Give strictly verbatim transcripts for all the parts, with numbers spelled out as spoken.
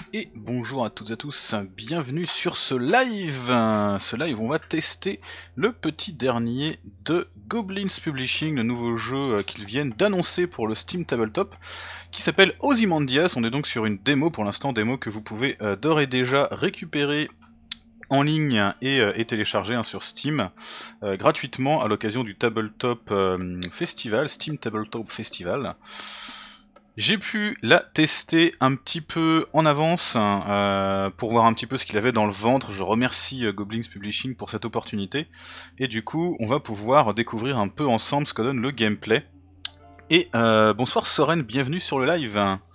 Et bonjour à toutes et à tous, bienvenue sur ce live. Ce live, on va tester le petit dernier de Goblins Publishing, le nouveau jeu qu'ils viennent d'annoncer pour le Steam Tabletop, qui s'appelle Ozymandias. On est donc sur une démo pour l'instant, démo que vous pouvez euh, d'ores et déjà récupérer en ligne et, euh, et télécharger hein, sur Steam euh, gratuitement à l'occasion du Tabletop euh, Festival, Steam Tabletop Festival. J'ai pu la tester un petit peu en avance euh, pour voir un petit peu ce qu'il avait dans le ventre. Je remercie euh, Goblins Publishing pour cette opportunité. Et du coup, on va pouvoir découvrir un peu ensemble ce que donne le gameplay. Et euh, bonsoir Soren, bienvenue sur le live.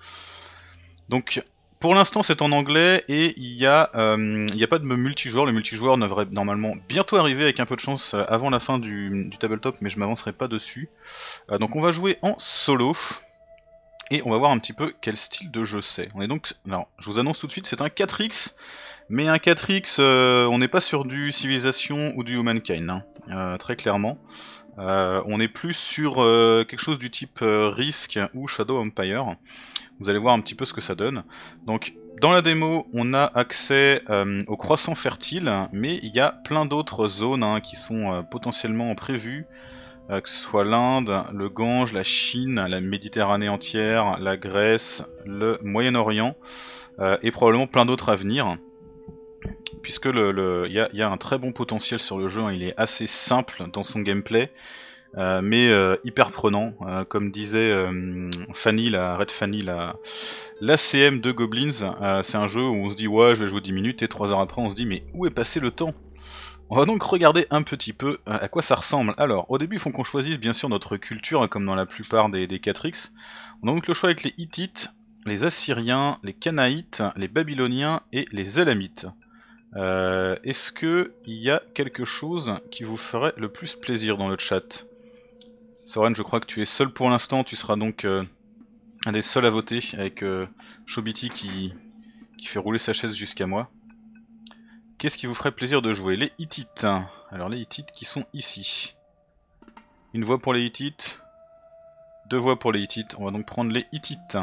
Donc, pour l'instant, c'est en anglais et il n'y a, euh, il y a pas de multijoueur. Le multijoueur devrait normalement bientôt arriver avec un peu de chance avant la fin du, du tabletop, mais je m'avancerai pas dessus. Euh, donc, on va jouer en solo. Et on va voir un petit peu quel style de jeu c'est. On est donc, alors, je vous annonce tout de suite, c'est un quatre X, mais un quatre X, euh, on n'est pas sur du Civilization ou du Humankind, hein, euh, très clairement. Euh, on est plus sur euh, quelque chose du type euh, Risk ou Shadow Empire. Vous allez voir un petit peu ce que ça donne. Donc, dans la démo, on a accès euh, au croissant fertile, mais il y a plein d'autres zones hein, qui sont euh, potentiellement prévues. Euh, que ce soit l'Inde, le Gange, la Chine, la Méditerranée entière, la Grèce, le Moyen-Orient, euh, et probablement plein d'autres à venir. Puisque le, le, y, a, y a un très bon potentiel sur le jeu, hein, il est assez simple dans son gameplay, euh, mais euh, hyper prenant. Euh, comme disait euh, Fanny, la Red Fanny, la, la C M de Goblins, euh, c'est un jeu où on se dit ouais je vais jouer dix minutes et trois heures après on se dit mais où est passé le temps ? On va donc regarder un petit peu à quoi ça ressemble. Alors, au début, il faut qu'on choisisse bien sûr notre culture, comme dans la plupart des, des quatre X. On a donc le choix avec les Hittites, les Assyriens, les Canaïtes, les Babyloniens et les Élamites. Euh, Est-ce que il y a quelque chose qui vous ferait le plus plaisir dans le chat? Soren, je crois que tu es seul pour l'instant, tu seras donc euh, un des seuls à voter, avec euh, Shobiti qui, qui fait rouler sa chaise jusqu'à moi. Qu'est-ce qui vous ferait plaisir de jouer? Les Hittites. Alors les Hittites qui sont ici. Une voix pour les Hittites. Deux voix pour les Hittites. On va donc prendre les Hittites.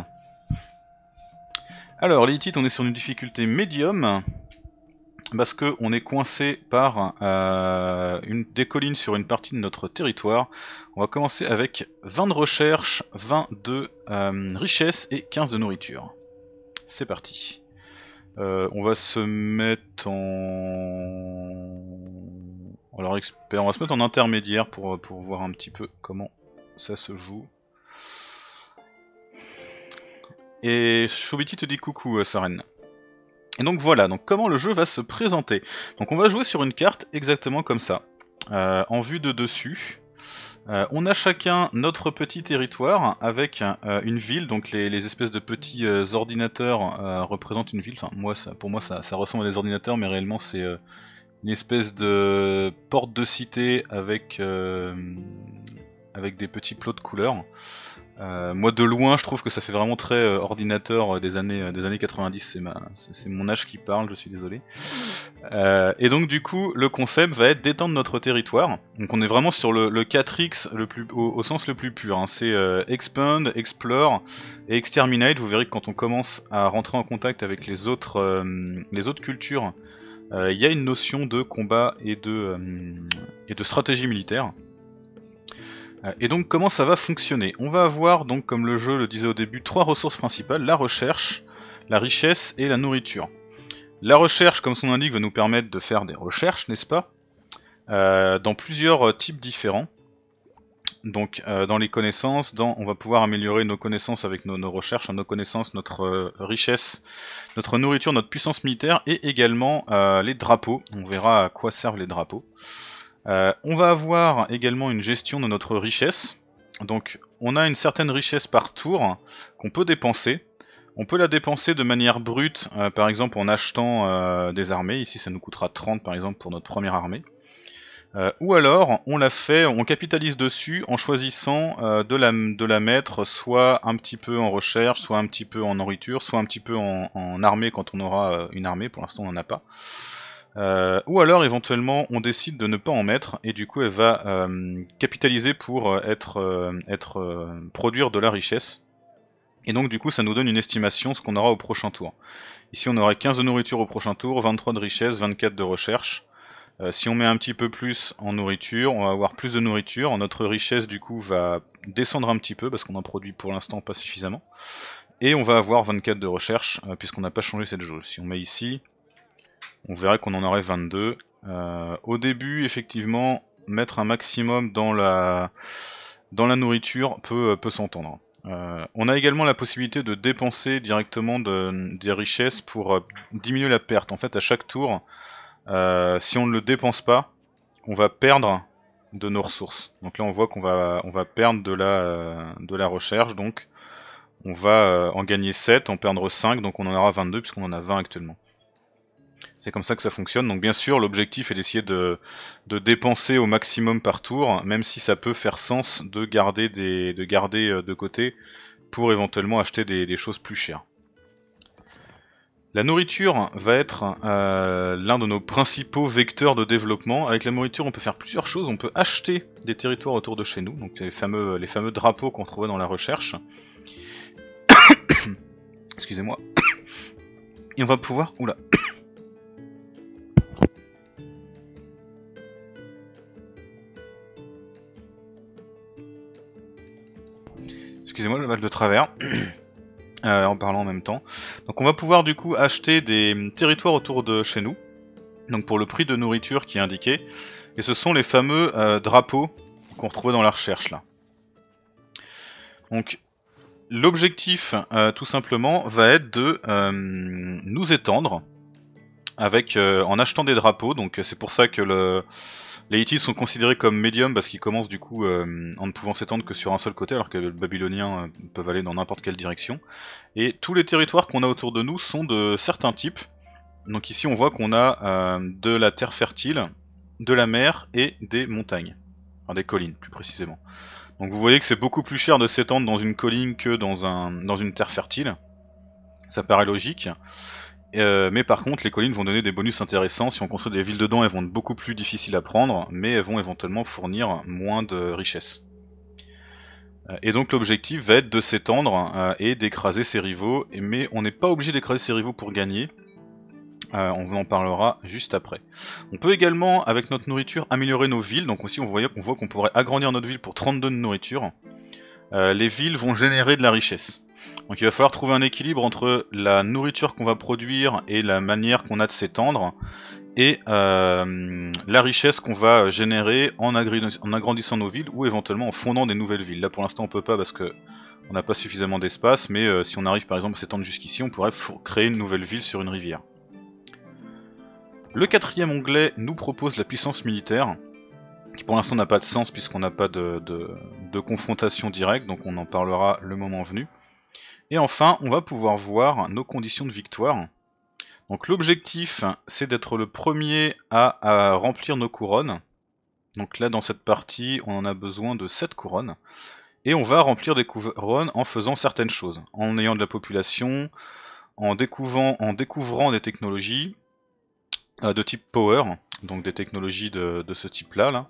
Alors les Hittites, on est sur une difficulté médium. Parce que on est coincé par euh, une, des collines sur une partie de notre territoire. On va commencer avec vingt de recherche, vingt de euh, richesse et quinze de nourriture. C'est parti. Euh, on va se mettre en... Alors expert, on va se mettre en intermédiaire pour, pour voir un petit peu comment ça se joue. Et Shobiti te dit coucou Saren. Et donc voilà, donc comment le jeu va se présenter. Donc on va jouer sur une carte exactement comme ça, euh, en vue de dessus. Euh, on a chacun notre petit territoire avec euh, une ville, donc les, les espèces de petits euh, ordinateurs euh, représentent une ville. Enfin, moi, ça, pour moi, ça, ça ressemble à des ordinateurs, mais réellement, c'est euh, une espèce de porte de cité avec euh, avec des petits plots de couleurs. Euh, moi, de loin, je trouve que ça fait vraiment très euh, ordinateur des années euh, des années quatre-vingt-dix. C'est ma, c'est mon âge qui parle. Je suis désolé. Euh, et donc du coup, le concept va être d'étendre notre territoire. Donc on est vraiment sur le, le quatre X le plus, au, au sens le plus pur. Hein. C'est euh, expand, explore et exterminate. Vous verrez que quand on commence à rentrer en contact avec les autres, euh, les autres cultures, il euh, y a une notion de combat et de, euh, et de stratégie militaire. Et donc comment ça va fonctionner? On va avoir, donc comme le jeu le disait au début, trois ressources principales, la recherche, la richesse et la nourriture. La recherche, comme son nom l'indique, va nous permettre de faire des recherches, n'est-ce pas, euh, dans plusieurs types différents. Donc euh, dans les connaissances, dans, on va pouvoir améliorer nos connaissances avec nos, nos recherches, nos connaissances, notre euh, richesse, notre nourriture, notre puissance militaire et également euh, les drapeaux. On verra à quoi servent les drapeaux. Euh, on va avoir également une gestion de notre richesse. Donc on a une certaine richesse par tour qu'on peut dépenser. On peut la dépenser de manière brute, euh, par exemple en achetant euh, des armées. Ici ça nous coûtera trente par exemple pour notre première armée. Euh, ou alors on la fait, on capitalise dessus en choisissant euh, de, la, de la mettre soit un petit peu en recherche, soit un petit peu en nourriture, soit un petit peu en, en armée quand on aura euh, une armée. Pour l'instant on n'en a pas. Euh, ou alors éventuellement on décide de ne pas en mettre et du coup elle va euh, capitaliser pour être, euh, être euh, produire de la richesse. Et donc du coup ça nous donne une estimation ce qu'on aura au prochain tour. Ici on aurait quinze de nourriture au prochain tour, vingt-trois de richesse, vingt-quatre de recherche. Euh, si on met un petit peu plus en nourriture, on va avoir plus de nourriture. Notre richesse du coup va descendre un petit peu parce qu'on en produit pour l'instant pas suffisamment. Et on va avoir vingt-quatre de recherche euh, puisqu'on n'a pas changé cette jauge. Si on met ici, on verrait qu'on en aurait vingt-deux. Euh, au début effectivement, mettre un maximum dans la, dans la nourriture peut, peut s'entendre. Euh, on a également la possibilité de dépenser directement de, des richesses pour euh, diminuer la perte. En fait à chaque tour, euh, si on ne le dépense pas, on va perdre de nos ressources. Donc là on voit qu'on va, on va perdre de la, euh, de la recherche, donc on va euh, en gagner sept, en perdre cinq, donc on en aura vingt-deux puisqu'on en a vingt actuellement. C'est comme ça que ça fonctionne, donc bien sûr l'objectif est d'essayer de, de dépenser au maximum par tour, même si ça peut faire sens de garder, des, de, garder euh, de côté pour éventuellement acheter des, des choses plus chères. La nourriture va être euh, l'un de nos principaux vecteurs de développement. Avec la nourriture, on peut faire plusieurs choses. On peut acheter des territoires autour de chez nous, donc les fameux, les fameux drapeaux qu'on trouvait dans la recherche. Excusez-moi. Et on va pouvoir... Oula. Excusez-moi, le mal de travers. Euh, en parlant en même temps. Donc on va pouvoir du coup acheter des territoires autour de chez nous, donc pour le prix de nourriture qui est indiqué, et ce sont les fameux euh, drapeaux qu'on retrouvait dans la recherche là. Donc l'objectif euh, tout simplement va être de euh, nous étendre avec euh, en achetant des drapeaux, donc c'est pour ça que le les Hittites sont considérés comme médiums parce qu'ils commencent du coup euh, en ne pouvant s'étendre que sur un seul côté alors que les Babyloniens euh, peuvent aller dans n'importe quelle direction. Et tous les territoires qu'on a autour de nous sont de certains types. Donc ici on voit qu'on a euh, de la terre fertile, de la mer et des montagnes. Enfin des collines plus précisément. Donc vous voyez que c'est beaucoup plus cher de s'étendre dans une colline que dans, un, dans une terre fertile. Ça paraît logique. Euh, mais par contre les collines vont donner des bonus intéressants. Si on construit des villes dedans, elles vont être beaucoup plus difficiles à prendre, mais elles vont éventuellement fournir moins de richesses. Euh, et donc l'objectif va être de s'étendre euh, et d'écraser ses rivaux, mais on n'est pas obligé d'écraser ses rivaux pour gagner. Euh, on en parlera juste après. On peut également, avec notre nourriture, améliorer nos villes. Donc aussi on voit qu'on voit qu'on pourrait agrandir notre ville pour trente-deux de nourriture. Euh, les villes vont générer de la richesse. Donc il va falloir trouver un équilibre entre la nourriture qu'on va produire et la manière qu'on a de s'étendre, et euh, la richesse qu'on va générer en, en agrandissant nos villes ou éventuellement en fondant des nouvelles villes. Là pour l'instant on peut pas parce que on n'a pas suffisamment d'espace, mais euh, si on arrive par exemple à s'étendre jusqu'ici, on pourrait créer une nouvelle ville sur une rivière. Le quatrième onglet nous propose la puissance militaire, qui pour l'instant n'a pas de sens puisqu'on n'a pas de, de, de confrontation directe, donc on en parlera le moment venu. Et enfin, on va pouvoir voir nos conditions de victoire. Donc l'objectif, c'est d'être le premier à, à remplir nos couronnes. Donc là, dans cette partie, on en a besoin de sept couronnes. Et on va remplir des couronnes en faisant certaines choses. En ayant de la population, en découvrant, en découvrant des technologies euh, de type power, donc des technologies de, de ce type-là. Là.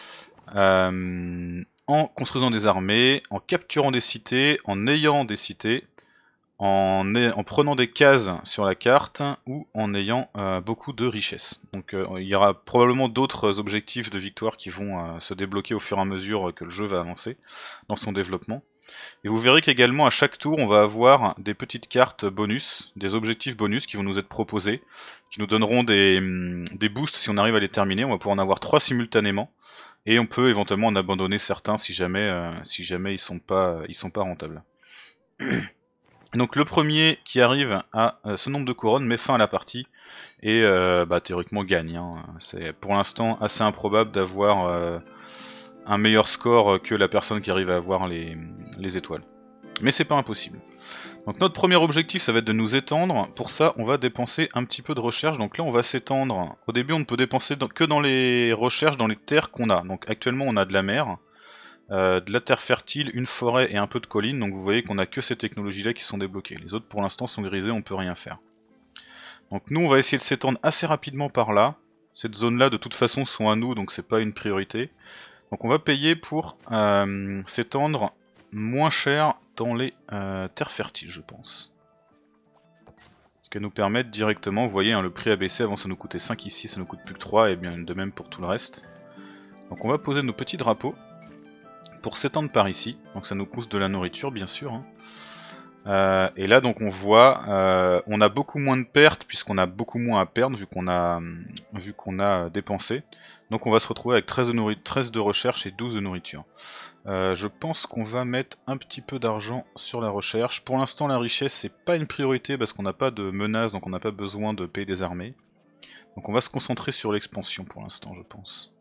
Euh, en construisant des armées, en capturant des cités, en ayant des cités, En, en prenant des cases sur la carte ou en ayant euh, beaucoup de richesses. Donc euh, il y aura probablement d'autres objectifs de victoire qui vont euh, se débloquer au fur et à mesure que le jeu va avancer dans son développement. Et vous verrez qu'également à chaque tour on va avoir des petites cartes bonus, des objectifs bonus qui vont nous être proposés, qui nous donneront des, des boosts si on arrive à les terminer. On va pouvoir en avoir trois simultanément. Et on peut éventuellement en abandonner certains si jamais, euh, si jamais ils sont pas, ils sont pas rentables. Donc le premier qui arrive à euh, ce nombre de couronnes met fin à la partie et euh, bah, théoriquement gagne. Hein. C'est pour l'instant assez improbable d'avoir euh, un meilleur score que la personne qui arrive à avoir les, les étoiles. Mais c'est pas impossible. Donc notre premier objectif ça va être de nous étendre. Pour ça on va dépenser un petit peu de recherche. Donc là on va s'étendre. Au début on ne peut dépenser dans, que dans les recherches dans les terres qu'on a. Donc actuellement on a de la mer. Euh, de la terre fertile, une forêt et un peu de collines, donc vous voyez qu'on a que ces technologies là qui sont débloquées. Les autres pour l'instant sont grisés, on peut rien faire. Donc nous on va essayer de s'étendre assez rapidement par là. Cette zone là de toute façon sont à nous, donc c'est pas une priorité. Donc on va payer pour euh, s'étendre moins cher dans les euh, terres fertiles, je pense. Ce qui nous permet directement, vous voyez, hein, le prix a baissé, avant ça nous coûtait cinq ici, ça nous coûte plus que trois, et bien de même pour tout le reste. Donc on va poser nos petits drapeaux pour s'étendre par ici, donc ça nous coûte de la nourriture bien sûr. Hein. Euh, et là donc on voit, euh, on a beaucoup moins de pertes puisqu'on a beaucoup moins à perdre vu qu'on a, vu qu'on a dépensé. Donc on va se retrouver avec treize de, treize de recherche et douze de nourriture. Euh, je pense qu'on va mettre un petit peu d'argent sur la recherche. Pour l'instant la richesse c'est pas une priorité parce qu'on n'a pas de menace, donc on n'a pas besoin de payer des armées. Donc on va se concentrer sur l'expansion pour l'instant je pense.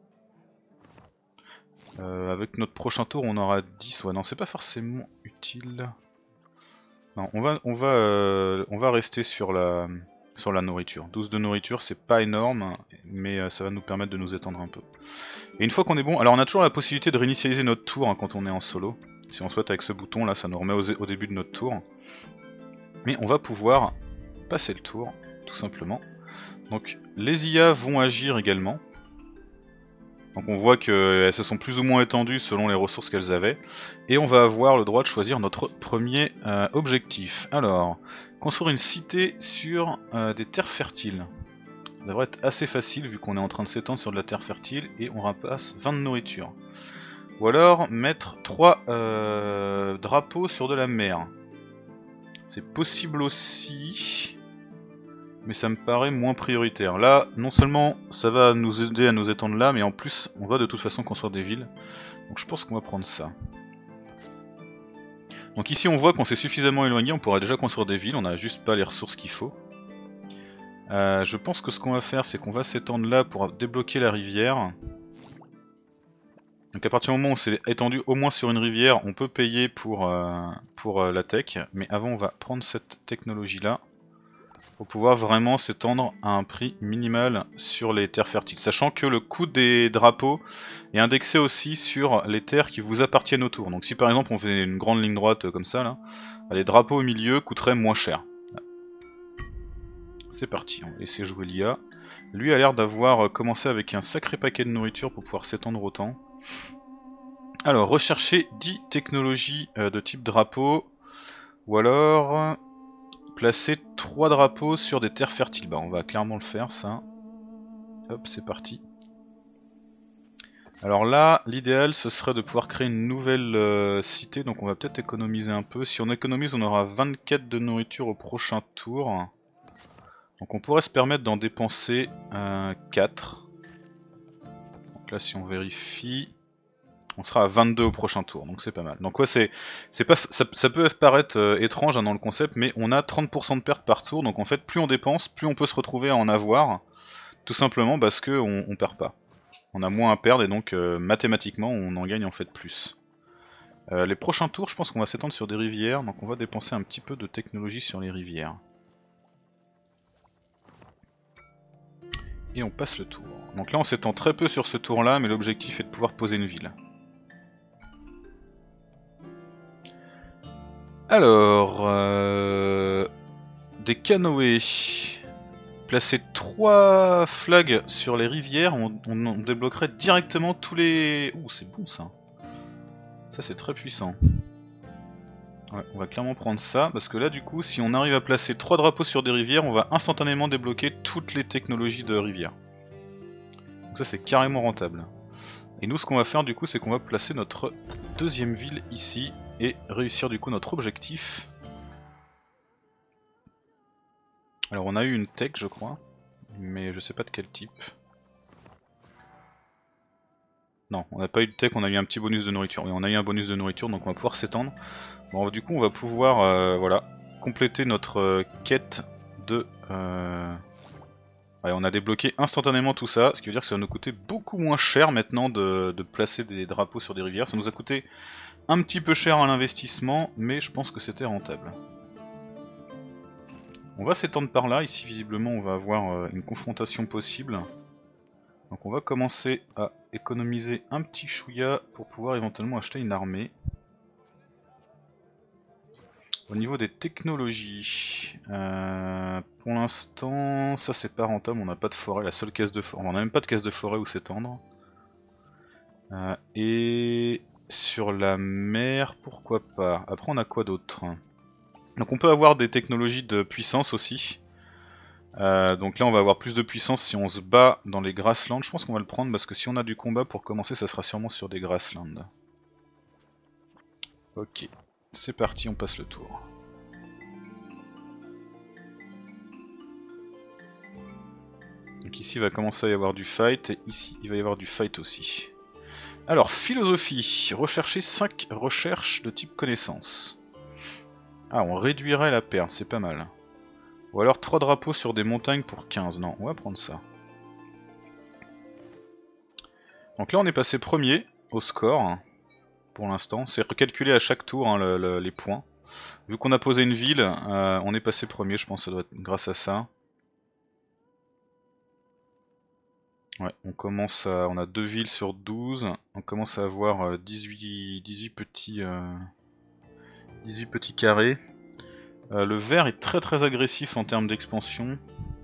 Euh, avec notre prochain tour on aura dix, ouais non c'est pas forcément utile. Non, on va, on va, euh, on va rester sur la, sur la nourriture. douze de nourriture, c'est pas énorme, mais euh, ça va nous permettre de nous étendre un peu. Et une fois qu'on est bon, alors on a toujours la possibilité de réinitialiser notre tour hein, quand on est en solo. Si on souhaite avec ce bouton là, ça nous remet au, au début de notre tour. Mais on va pouvoir passer le tour, tout simplement. Donc les I A vont agir également. Donc on voit qu'elles se sont plus ou moins étendues selon les ressources qu'elles avaient. Et on va avoir le droit de choisir notre premier euh, objectif. Alors, construire une cité sur euh, des terres fertiles. Ça devrait être assez facile vu qu'on est en train de s'étendre sur de la terre fertile et on ramasse vingt de nourriture. Ou alors mettre trois euh, drapeaux sur de la mer. C'est possible aussi, mais ça me paraît moins prioritaire. Là, non seulement ça va nous aider à nous étendre là, mais en plus on va de toute façon construire des villes. Donc je pense qu'on va prendre ça. Donc ici on voit qu'on s'est suffisamment éloigné, on pourrait déjà construire des villes, on n'a juste pas les ressources qu'il faut. Euh, je pense que ce qu'on va faire c'est qu'on va s'étendre là pour débloquer la rivière. Donc à partir du moment où on s'est étendu au moins sur une rivière, on peut payer pour, euh, pour euh, la tech. Mais avant on va prendre cette technologie là pour pouvoir vraiment s'étendre à un prix minimal sur les terres fertiles. Sachant que le coût des drapeaux est indexé aussi sur les terres qui vous appartiennent autour. Donc si par exemple on fait une grande ligne droite comme ça là, les drapeaux au milieu coûteraient moins cher. C'est parti, on va laisser jouer l'I A. Lui a l'air d'avoir commencé avec un sacré paquet de nourriture pour pouvoir s'étendre autant. Alors, rechercher dix technologies euh, de type drapeau. Ou alors, placer trois drapeaux sur des terres fertiles. Bah, on va clairement le faire, ça. Hop, c'est parti. Alors là, l'idéal, ce serait de pouvoir créer une nouvelle euh, cité. Donc on va peut-être économiser un peu. Si on économise, on aura vingt-quatre de nourriture au prochain tour. Donc on pourrait se permettre d'en dépenser euh, quatre. Donc là, si on vérifie... on sera à vingt-deux au prochain tour, donc c'est pas mal. Donc ouais, c'est, c'est pas, ça, ça peut paraître euh, étrange hein, dans le concept, mais on a trente pour cent de perte par tour, donc en fait plus on dépense, plus on peut se retrouver à en avoir, tout simplement parce que on, on perd pas. On a moins à perdre et donc euh, mathématiquement on en gagne en fait plus. Euh, les prochains tours, je pense qu'on va s'étendre sur des rivières, donc on va dépenser un petit peu de technologie sur les rivières. Et on passe le tour. Donc là on s'étend très peu sur ce tour là, mais l'objectif est de pouvoir poser une ville. Alors, euh, des canoës. Placer trois flags sur les rivières, on, on, on débloquerait directement tous les... Ouh, c'est bon ça. Ça c'est très puissant. Ouais, on va clairement prendre ça, parce que là du coup, si on arrive à placer trois drapeaux sur des rivières, on va instantanément débloquer toutes les technologies de rivière. Donc ça c'est carrément rentable. Et nous ce qu'on va faire du coup, c'est qu'on va placer notre deuxième ville ici, et réussir du coup notre objectif. Alors on a eu une tech je crois, mais je sais pas de quel type. Non, on n'a pas eu de tech, on a eu un petit bonus de nourriture. Oui, on a eu un bonus de nourriture, donc on va pouvoir s'étendre. Bon, du coup on va pouvoir euh, voilà, compléter notre euh, quête de... Euh... Ouais, on a débloqué instantanément tout ça, ce qui veut dire que ça va nous coûter beaucoup moins cher maintenant de, de placer des drapeaux sur des rivières. Ça nous a coûté un petit peu cher à l'investissement, mais je pense que c'était rentable. On va s'étendre par là, ici visiblement on va avoir euh, une confrontation possible. Donc on va commencer à économiser un petit chouïa pour pouvoir éventuellement acheter une armée. Au niveau des technologies, euh, pour l'instant ça c'est pas rentable, on n'a pas de forêt, la seule caisse de forêt, on n'a même pas de caisse de forêt où s'étendre. Euh, et sur la mer, pourquoi pas. Après on a quoi d'autre? Donc on peut avoir des technologies de puissance aussi. Euh, donc là on va avoir plus de puissance si on se bat dans les grasslands. Je pense qu'on va le prendre parce que si on a du combat pour commencer ça sera sûrement sur des grasslands. Ok, c'est parti, on passe le tour. Donc ici il va commencer à y avoir du fight et ici il va y avoir du fight aussi. Alors philosophie, rechercher cinq recherches de type connaissance. Ah, on réduirait la perte, c'est pas mal. Ou alors trois drapeaux sur des montagnes pour quinze. Non, on va prendre ça. Donc là on est passé premier au score, hein, pour l'instant. C'est recalculé à chaque tour, hein, le, le, les points. Vu qu'on a posé une ville, euh, on est passé premier, je pense que ça doit être grâce à ça. Ouais, on commence à, on a deux villes sur douze, on commence à avoir dix-huit, dix-huit petits, euh, dix-huit petits carrés. Euh, le vert est très très agressif en termes d'expansion.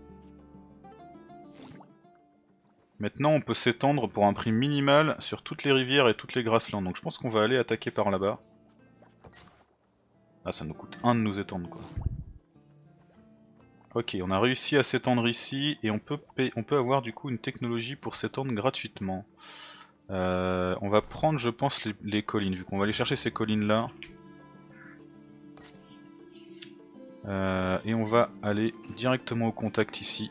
Maintenant on peut s'étendre pour un prix minimal sur toutes les rivières et toutes les grasslands. Donc je pense qu'on va aller attaquer par là-bas. Ah, ça nous coûte un de nous étendre quoi. Ok, on a réussi à s'étendre ici et on peut, payer, on peut avoir du coup une technologie pour s'étendre gratuitement. Euh, on va prendre je pense les, les collines, vu qu'on va aller chercher ces collines là. Euh, et on va aller directement au contact ici.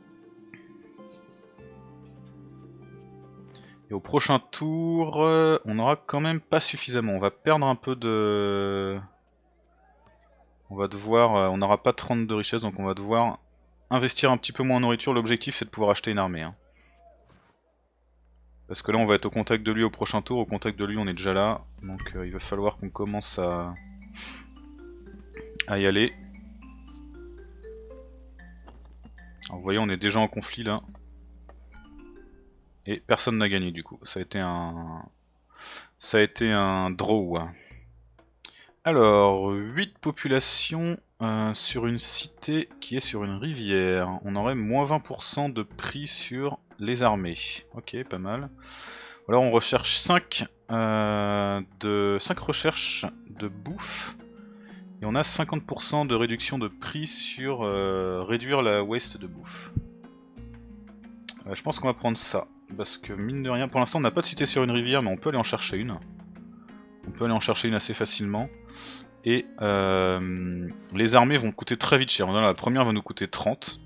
Et au prochain tour, euh, on aura quand même pas suffisamment. On va perdre un peu de... On va devoir... Euh, on n'aura pas trente de richesse, donc on va devoir investir un petit peu moins en nourriture. L'objectif c'est de pouvoir acheter une armée. Hein. Parce que là on va être au contact de lui au prochain tour. Au contact de lui on est déjà là. Donc euh, il va falloir qu'on commence à... à y aller. Alors, vous voyez on est déjà en conflit là. Et personne n'a gagné du coup. Ça a été un... Ça a été un draw. Alors, huit populations euh, sur une cité qui est sur une rivière. On aurait moins vingt pour cent de prix sur les armées. Ok, pas mal. Alors on recherche cinq, euh, de, cinq recherches de bouffe. Et on a cinquante pour cent de réduction de prix sur euh, réduire la waste de bouffe. Euh, je pense qu'on va prendre ça. Parce que mine de rien, pour l'instant on n'a pas de cité sur une rivière, mais on peut aller en chercher une. On peut aller en chercher une assez facilement. Et euh, les armées vont coûter très vite cher. La première va nous coûter trente.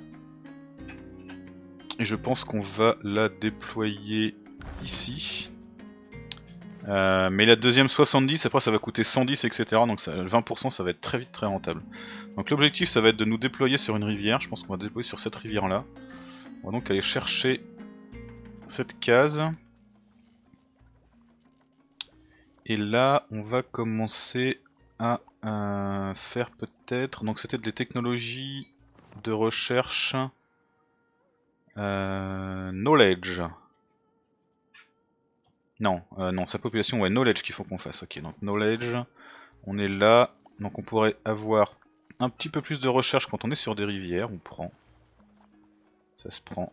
Et je pense qu'on va la déployer ici. Euh, mais la deuxième soixante-dix, après ça va coûter cent dix, et cetera. Donc ça, vingt pour cent ça va être très vite très rentable. Donc l'objectif ça va être de nous déployer sur une rivière. Je pense qu'on va déployer sur cette rivière là. On va donc aller chercher cette case. Et là on va commencer à euh, faire peut-être... Donc c'était des technologies de recherche... Euh, knowledge. Non, euh, non, sa population, ouais, knowledge qu'il faut qu'on fasse. Ok, donc knowledge, on est là. Donc on pourrait avoir un petit peu plus de recherche quand on est sur des rivières. On prend. Ça se prend.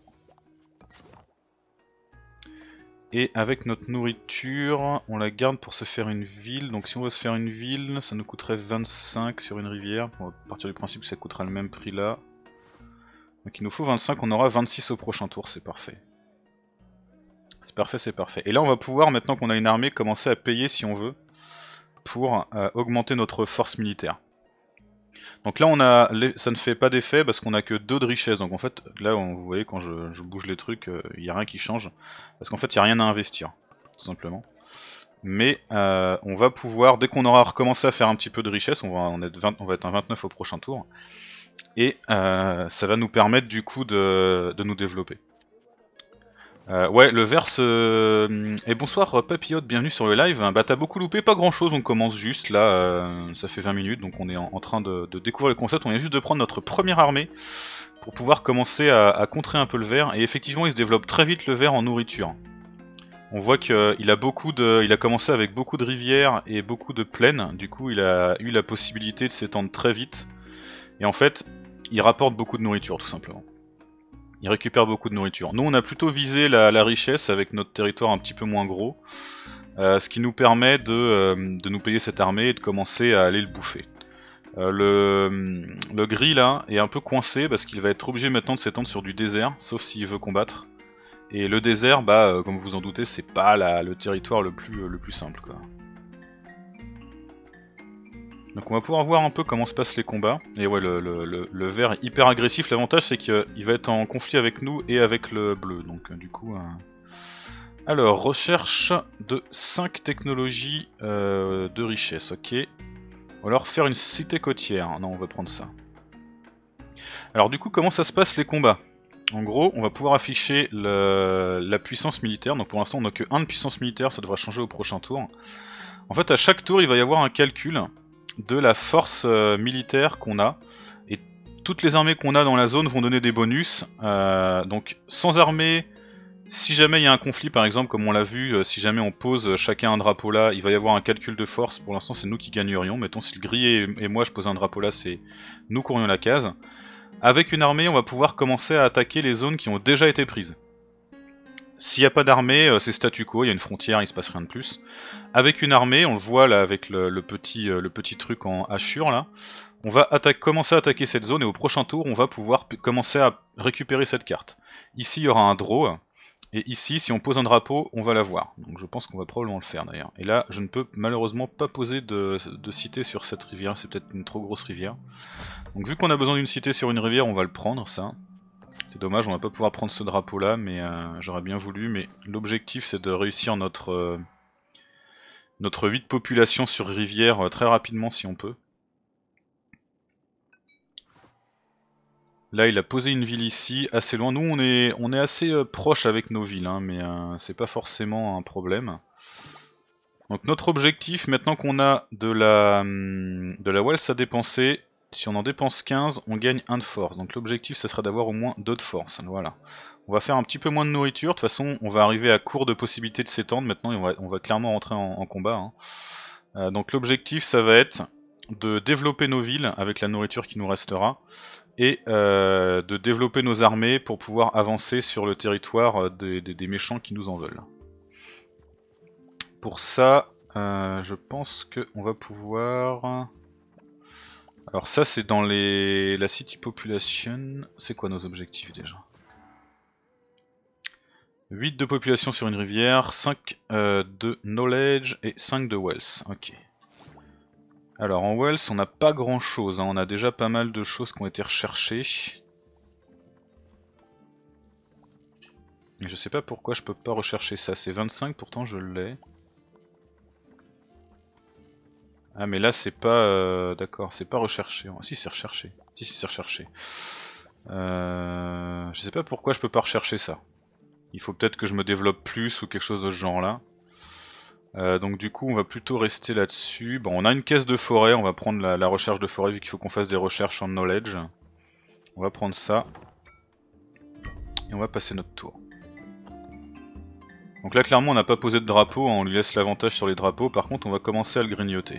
Et avec notre nourriture, on la garde pour se faire une ville. Donc si on veut se faire une ville, ça nous coûterait vingt-cinq sur une rivière. On va partir du principe que ça coûtera le même prix là. Donc il nous faut vingt-cinq, on aura vingt-six au prochain tour, c'est parfait. C'est parfait, c'est parfait. Et là on va pouvoir, maintenant qu'on a une armée, commencer à payer si on veut, pour euh, augmenter notre force militaire. Donc là on a, ça ne fait pas d'effet parce qu'on a que deux de richesse. Donc en fait, là on, vous voyez quand je, je bouge les trucs, il euh, n'y a rien qui change. Parce qu'en fait il n'y a rien à investir, tout simplement. Mais euh, on va pouvoir, dès qu'on aura recommencé à faire un petit peu de richesse, on va, on être, vingt, on va être un vingt-neuf au prochain tour. Et euh, ça va nous permettre du coup de, de nous développer. Euh, ouais, le verse... Euh... Et bonsoir Papillote, bienvenue sur le live. Bah t'as beaucoup loupé, pas grand chose, on commence juste là, euh, ça fait vingt minutes, donc on est en, en train de, de découvrir le concept. On vient juste de prendre notre première armée pour pouvoir commencer à, à contrer un peu le ver. Et effectivement il se développe très vite le ver en nourriture. On voit qu'il a beaucoup de, il a commencé avec beaucoup de rivières et beaucoup de plaines, du coup il a eu la possibilité de s'étendre très vite. Et en fait, il rapporte beaucoup de nourriture tout simplement. ils récupèrent beaucoup de nourriture. Nous on a plutôt visé la, la richesse avec notre territoire un petit peu moins gros, euh, ce qui nous permet de, euh, de nous payer cette armée et de commencer à aller le bouffer. Euh, le, le gris là est un peu coincé parce qu'il va être obligé maintenant de s'étendre sur du désert, sauf s'il veut combattre. Et le désert, bah euh, comme vous vous en doutez, c'est pas la, le territoire le plus, euh, le plus simple quoi. Donc on va pouvoir voir un peu comment se passent les combats. Et ouais, le, le, le, le vert est hyper agressif. L'avantage c'est qu'il va être en conflit avec nous et avec le bleu. Donc euh, du coup... Euh... Alors, recherche de cinq technologies euh, de richesse, ok. Ou alors faire une cité côtière. Non, on va prendre ça. Alors du coup, comment ça se passe les combats? En gros, on va pouvoir afficher le, la puissance militaire. Donc pour l'instant, on n'a que un de puissance militaire, ça devra changer au prochain tour. En fait, à chaque tour, il va y avoir un calcul de la force euh, militaire qu'on a. Et toutes les armées qu'on a dans la zone vont donner des bonus. Euh, donc sans armée, si jamais il y a un conflit par exemple, comme on l'a vu, euh, si jamais on pose chacun un drapeau là, il va y avoir un calcul de force. Pour l'instant c'est nous qui gagnerions. Mettons si le gris et, et moi je pose un drapeau là, c'est nous courions la case. Avec une armée, on va pouvoir commencer à attaquer les zones qui ont déjà été prises. S'il n'y a pas d'armée, euh, c'est statu quo, il y a une frontière, il se passe rien de plus. Avec une armée, on le voit là avec le, le, petit, euh, le petit truc en hachure là, on va commencer à attaquer cette zone et au prochain tour, on va pouvoir commencer à récupérer cette carte. Ici, il y aura un draw. Et ici, si on pose un drapeau, on va l'avoir. Donc je pense qu'on va probablement le faire d'ailleurs. Et là, je ne peux malheureusement pas poser de, de cité sur cette rivière, c'est peut-être une trop grosse rivière. Donc vu qu'on a besoin d'une cité sur une rivière, on va le prendre ça. C'est dommage, on va pas pouvoir prendre ce drapeau là, mais euh, j'aurais bien voulu. Mais l'objectif c'est de réussir notre, euh, notre huit populations sur rivière euh, très rapidement si on peut. Là il a posé une ville ici, assez loin. Nous on est, on est assez euh, proche avec nos villes, hein, mais euh, c'est pas forcément un problème. Donc notre objectif, maintenant qu'on a de la, de la wealth à dépenser, si on en dépense quinze, on gagne un de force. Donc l'objectif ça sera d'avoir au moins deux de force. Voilà. On va faire un petit peu moins de nourriture, de toute façon on va arriver à court de possibilités de s'étendre maintenant et on va, on va clairement rentrer en, en combat. Hein. Euh, donc l'objectif ça va être de développer nos villes avec la nourriture qui nous restera. Et euh, de développer nos armées pour pouvoir avancer sur le territoire des, des, des méchants qui nous en veulent. Pour ça, euh, je pense qu'on va pouvoir... Alors ça c'est dans les la city population, c'est quoi nos objectifs déjà? huit de population sur une rivière, cinq euh, de knowledge et cinq de wealth, ok. Alors en wealth on n'a pas grand chose, hein. On a déjà pas mal de choses qui ont été recherchées. Je sais pas pourquoi je peux pas rechercher ça, c'est vingt-cinq pourtant je l'ai. Ah mais là c'est pas... Euh, d'accord, c'est pas recherché. Oh, si c'est recherché. Si, si c'est recherché. Euh, je sais pas pourquoi je peux pas rechercher ça. Il faut peut-être que je me développe plus ou quelque chose de ce genre là. Euh, donc du coup on va plutôt rester là-dessus. Bon on a une caisse de forêt, on va prendre la, la recherche de forêt vu qu'il faut qu'on fasse des recherches en knowledge. On va prendre ça. Et on va passer notre tour. Donc là clairement on n'a pas posé de drapeau, hein, on lui laisse l'avantage sur les drapeaux, par contre on va commencer à le grignoter.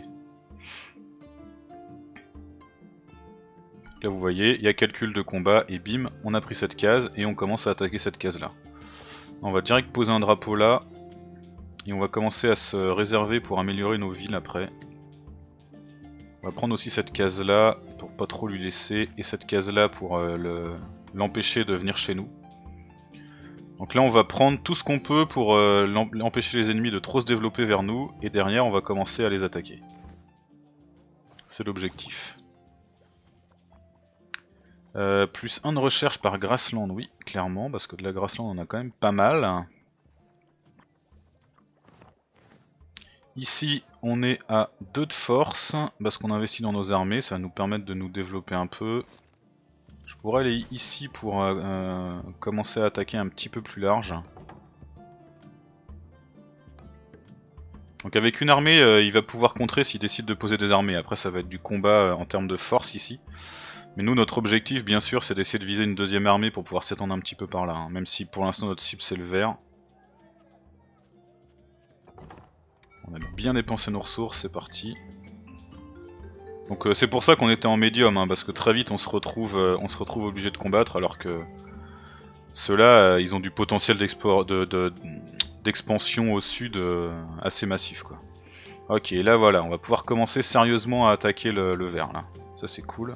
Là vous voyez, il y a calcul de combat et bim, on a pris cette case et on commence à attaquer cette case là. On va direct poser un drapeau là. Et on va commencer à se réserver pour améliorer nos villes après. On va prendre aussi cette case là pour pas trop lui laisser. Et cette case là pour euh, l'empêcher de venir chez nous. Donc là on va prendre tout ce qu'on peut pour euh, empêcher les ennemis de trop se développer vers nous. Et derrière on va commencer à les attaquer. C'est l'objectif. Euh, plus un de recherche par Grassland, oui clairement. Parce que de la Grassland on en a quand même pas mal. Ici on est à deux de force parce qu'on investit dans nos armées, ça va nous permettre de nous développer un peu. Je pourrais aller ici pour euh, euh, commencer à attaquer un petit peu plus large. Donc avec une armée euh, il va pouvoir contrer s'il décide de poser des armées, après ça va être du combat euh, en termes de force ici. Mais nous notre objectif bien sûr c'est d'essayer de viser une deuxième armée pour pouvoir s'étendre un petit peu par là, hein. Même si pour l'instant notre cible c'est le vert. On a bien dépensé nos ressources, c'est parti. Donc euh, c'est pour ça qu'on était en médium, hein, parce que très vite on se retrouve, euh, on se retrouve obligé de combattre, alors que Ceux-là, euh, ils ont du potentiel d'export, de, de, d'expansion au sud euh, assez massif quoi. Ok, là voilà, on va pouvoir commencer sérieusement à attaquer le, le vert là. Ça c'est cool.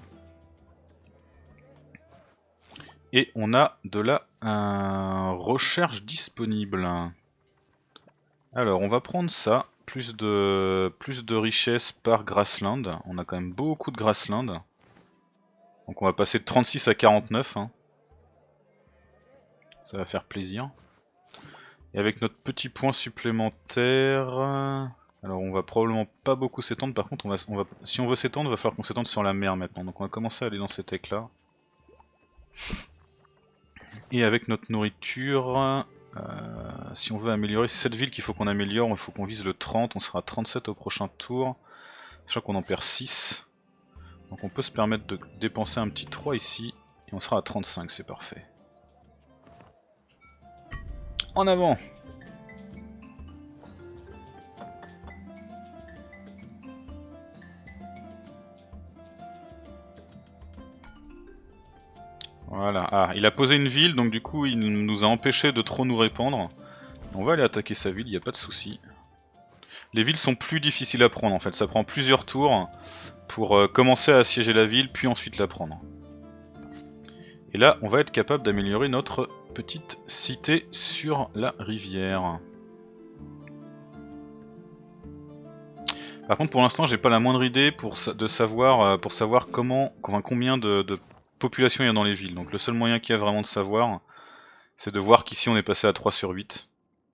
Et on a de la euh, recherche disponible. Alors on va prendre ça, plus de plus de richesse par grassland. On a quand même beaucoup de grassland. Donc on va passer de trente-six à quarante-neuf. Hein. Ça va faire plaisir. Et avec notre petit point supplémentaire... Alors on va probablement pas beaucoup s'étendre, par contre on va, on va, si on veut s'étendre, il va falloir qu'on s'étende sur la mer maintenant. Donc on va commencer à aller dans cet éclat. Et avec notre nourriture, euh, si on veut améliorer, c'est cette ville qu'il faut qu'on améliore, il faut qu'on vise le trente, on sera à trente-sept au prochain tour. Sachant qu'on en perd six. Donc on peut se permettre de dépenser un petit trois ici, et on sera à trente-cinq, c'est parfait. En avant! Voilà, ah, il a posé une ville, donc du coup il nous a empêché de trop nous répandre. On va aller attaquer sa ville, il n'y a pas de souci. Les villes sont plus difficiles à prendre en fait, ça prend plusieurs tours pour euh, commencer à assiéger la ville, puis ensuite la prendre. Et là, on va être capable d'améliorer notre petite cité sur la rivière. Par contre, pour l'instant, j'ai pas la moindre idée pour sa de savoir, euh, pour savoir comment, enfin, combien de, de population il y a dans les villes. Donc le seul moyen qu'il y a vraiment de savoir, c'est de voir qu'ici on est passé à trois sur huit.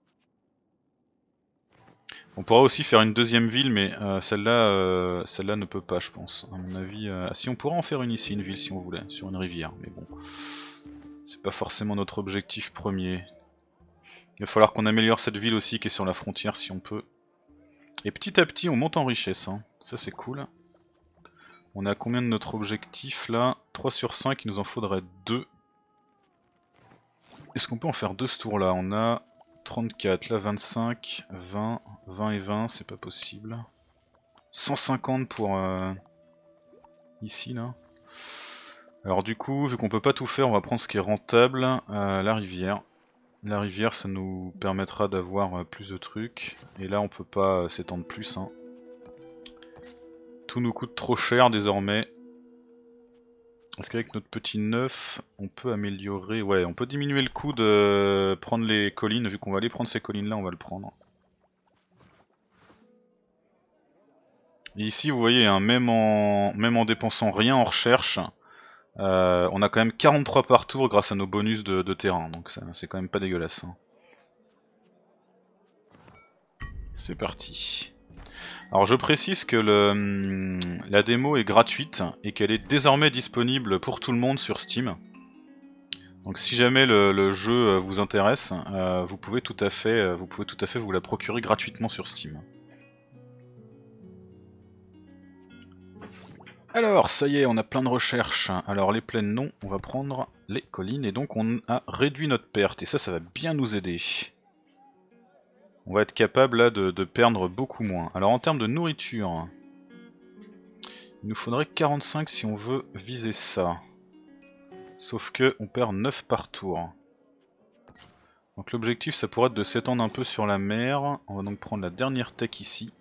On pourra aussi faire une deuxième ville, mais euh, celle-là euh, celle-là ne peut pas, je pense. À mon avis, euh... ah, si on pourra en faire une ici, une ville si on voulait, sur une rivière, mais bon. C'est pas forcément notre objectif premier. Il va falloir qu'on améliore cette ville aussi qui est sur la frontière si on peut. Et petit à petit on monte en richesse, hein. Ça c'est cool. On est à combien de notre objectif là? Trois sur cinq, il nous en faudrait deux. Est-ce qu'on peut en faire deux ce tour là? On a trente-quatre, là vingt-cinq, vingt, vingt et vingt, c'est pas possible. cent cinquante pour euh, ici là. Alors du coup, vu qu'on peut pas tout faire, on va prendre ce qui est rentable, euh, la rivière. La rivière, ça nous permettra d'avoir euh, plus de trucs. Et là, on peut pas euh, s'étendre plus. Hein. Tout nous coûte trop cher désormais. Est-ce qu'avec notre petit neuf, on peut améliorer... Ouais, on peut diminuer le coût de prendre les collines. Vu qu'on va aller prendre ces collines là, on va le prendre. Et ici, vous voyez, hein, même, en... même en dépensant rien en recherche, euh, on a quand même quarante-trois par tour grâce à nos bonus de, de terrain. Donc c'est quand même pas dégueulasse. Hein. C'est parti. Alors je précise que le, la démo est gratuite et qu'elle est désormais disponible pour tout le monde sur Steam. Donc si jamais le, le jeu vous intéresse, euh, vous pouvez tout à fait, vous pouvez tout à fait vous la procurer gratuitement sur Steam. Alors ça y est, on a plein de recherches. Alors les plaines non, on va prendre les collines et donc on a réduit notre perte et ça, ça va bien nous aider. On va être capable là de, de perdre beaucoup moins. Alors en termes de nourriture, il nous faudrait quarante-cinq si on veut viser ça. Sauf que on perd neuf par tour. Donc l'objectif ça pourrait être de s'étendre un peu sur la mer. On va donc prendre la dernière tech ici.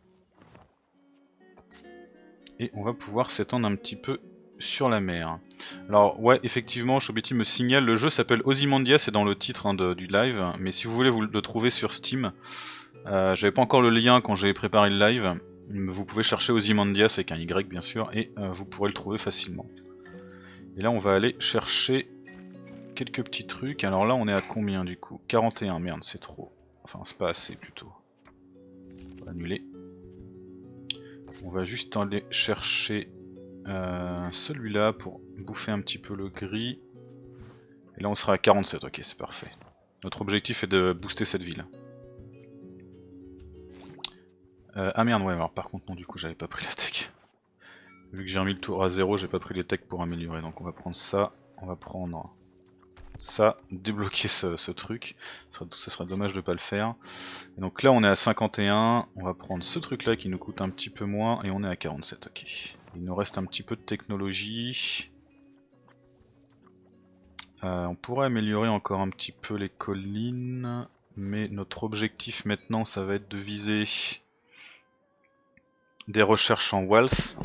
Et on va pouvoir s'étendre un petit peu sur la mer. Alors ouais, effectivement, Shobiti me signale, le jeu s'appelle Ozymandias, c'est dans le titre hein, de, du live, mais si vous voulez vous le trouver sur Steam, euh, j'avais pas encore le lien quand j'ai préparé le live, vous pouvez chercher Ozymandias avec un Y bien sûr, et euh, vous pourrez le trouver facilement. Et là on va aller chercher quelques petits trucs, alors là on est à combien du coup? quarante et un, merde c'est trop, enfin c'est pas assez plutôt. On va annuler. On va juste aller chercher euh, celui-là pour bouffer un petit peu le gris. Et là on sera à quarante-sept, ok c'est parfait. Notre objectif est de booster cette ville. Euh, ah merde ouais alors par contre non du coup j'avais pas pris la tech. Vu que j'ai remis le tour à zéro j'ai pas pris les techs pour améliorer. Donc on va prendre ça, on va prendre ça, débloquer ce, ce truc. Ça serait, ça serait dommage de pas le faire. Et donc là on est à cinquante et un, on va prendre ce truc là qui nous coûte un petit peu moins et on est à quarante-sept, ok. Il nous reste un petit peu de technologie. Euh, on pourrait améliorer encore un petit peu les collines, mais notre objectif maintenant ça va être de viser des recherches en waltz.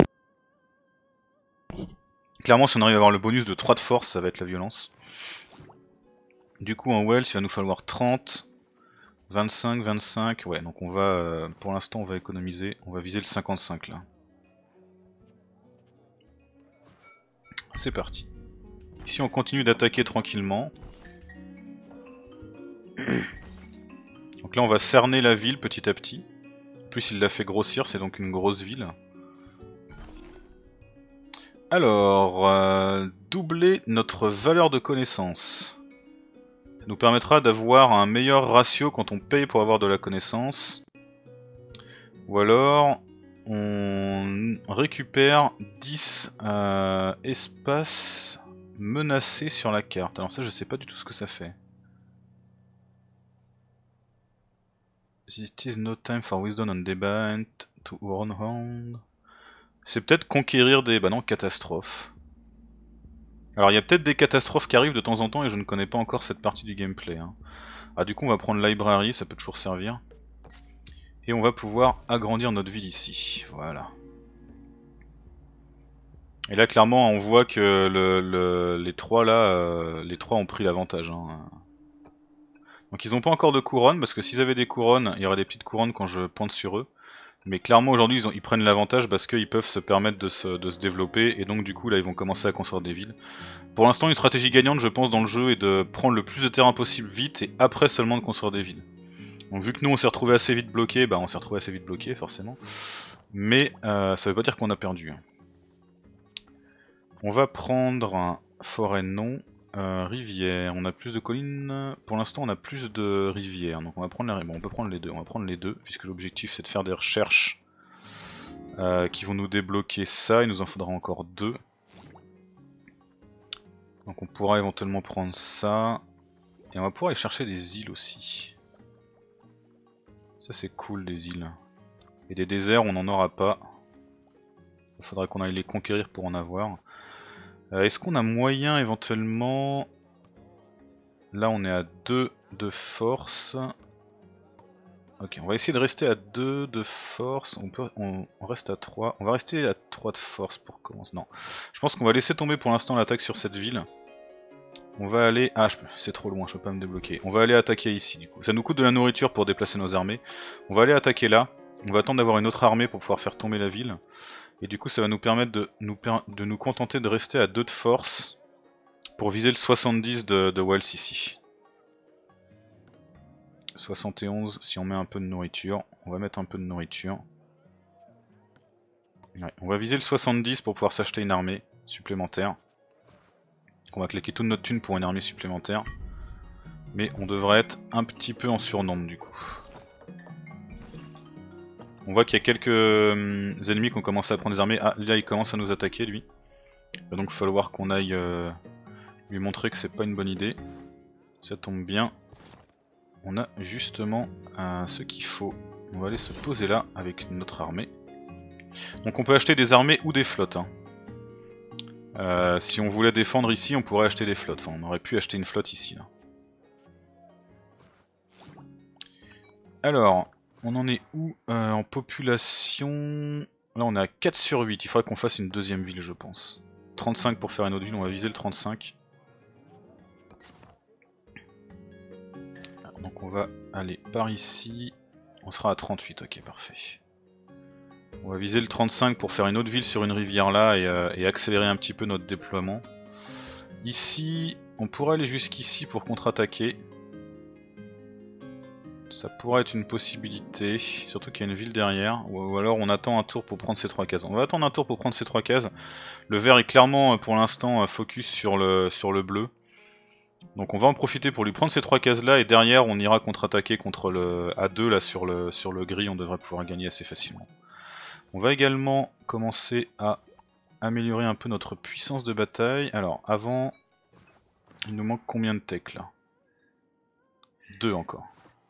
Clairement si on arrive à avoir le bonus de trois de force ça va être la violence. Du coup en waltz il va nous falloir trente, vingt-cinq, vingt-cinq, ouais donc on va, euh, pour l'instant on va économiser, on va viser le cinquante-cinq là. C'est parti. Ici on continue d'attaquer tranquillement. Donc là on va cerner la ville petit à petit. En plus il l'a fait grossir, c'est donc une grosse ville. Alors, euh, doubler notre valeur de connaissance. Ça nous permettra d'avoir un meilleur ratio quand on paye pour avoir de la connaissance. Ou alors, on récupère dix euh, espaces menacés sur la carte. Alors ça je sais pas du tout ce que ça fait. This is no time for wisdom on debate to run around. C'est peut-être conquérir des... bah non, catastrophes. Alors il y a peut-être des catastrophes qui arrivent de temps en temps et je ne connais pas encore cette partie du gameplay. Hein. Ah du coup on va prendre library, ça peut toujours servir. Et on va pouvoir agrandir notre ville ici, voilà. Et là clairement on voit que le, le, les trois là, euh, les trois ont pris l'avantage. Hein. Donc ils n'ont pas encore de couronne, parce que s'ils avaient des couronnes, il y aurait des petites couronnes quand je pointe sur eux. Mais clairement aujourd'hui ils, ils prennent l'avantage parce qu'ils peuvent se permettre de se, de se développer et donc du coup là ils vont commencer à construire des villes. Pour l'instant une stratégie gagnante je pense dans le jeu est de prendre le plus de terrain possible vite et après seulement de construire des villes. Donc vu que nous on s'est retrouvé assez vite bloqué, bah on s'est retrouvé assez vite bloqué forcément. Mais euh, ça veut pas dire qu'on a perdu. On va prendre un forêt non, euh, rivière, on a plus de collines, pour l'instant on a plus de rivières, donc on va prendre les... bon, on peut prendre les deux, on va prendre les deux, puisque l'objectif c'est de faire des recherches euh, qui vont nous débloquer ça, il nous en faudra encore deux. Donc on pourra éventuellement prendre ça, et on va pouvoir aller chercher des îles aussi. Ça c'est cool les îles. Et des déserts on n'en aura pas, il faudra qu'on aille les conquérir pour en avoir. Euh, Est-ce qu'on a moyen éventuellement... Là on est à deux de force. Ok, on va essayer de rester à deux de force. On, peut, on, on reste à trois. On va rester à trois de force pour commencer. Non, je pense qu'on va laisser tomber pour l'instant l'attaque sur cette ville. On va aller... Ah, c'est trop loin, je peux pas me débloquer. On va aller attaquer ici du coup. Ça nous coûte de la nourriture pour déplacer nos armées. On va aller attaquer là. On va attendre d'avoir une autre armée pour pouvoir faire tomber la ville. Et du coup ça va nous permettre de nous, de nous contenter de rester à deux de force pour viser le soixante-dix de, de Waltz ici. soixante et onze si on met un peu de nourriture. On va mettre un peu de nourriture. Ouais, on va viser le soixante-dix pour pouvoir s'acheter une armée supplémentaire. On va claquer toute notre thune pour une armée supplémentaire. Mais on devrait être un petit peu en surnombre du coup. On voit qu'il y a quelques euh, ennemis qui ont commencé à prendre des armées. Ah, là il commence à nous attaquer lui. Il va donc falloir qu'on aille euh, lui montrer que c'est pas une bonne idée. Ça tombe bien. On a justement euh, ce qu'il faut. On va aller se poser là avec notre armée. Donc on peut acheter des armées ou des flottes. Hein. Euh, si on voulait défendre ici, on pourrait acheter des flottes. Enfin, on aurait pu acheter une flotte ici. Là. Alors, on en est où euh, en population? Là on est à quatre sur huit. Il faudrait qu'on fasse une deuxième ville je pense. trente-cinq pour faire une autre ville, on va viser le trente-cinq. Donc on va aller par ici. On sera à trente-huit, ok parfait. On va viser le trente-cinq pour faire une autre ville sur une rivière là et, euh, et accélérer un petit peu notre déploiement. Ici, on pourrait aller jusqu'ici pour contre-attaquer. Ça pourrait être une possibilité, surtout qu'il y a une ville derrière, ou, ou alors on attend un tour pour prendre ces trois cases. On va attendre un tour pour prendre ces trois cases. Le vert est clairement pour l'instant focus sur le, sur le bleu. Donc on va en profiter pour lui prendre ces trois cases là et derrière on ira contre-attaquer contre le A deux là sur le, sur le gris, on devrait pouvoir gagner assez facilement. On va également commencer à améliorer un peu notre puissance de bataille. Alors avant, il nous manque combien de tech là? Deux encore.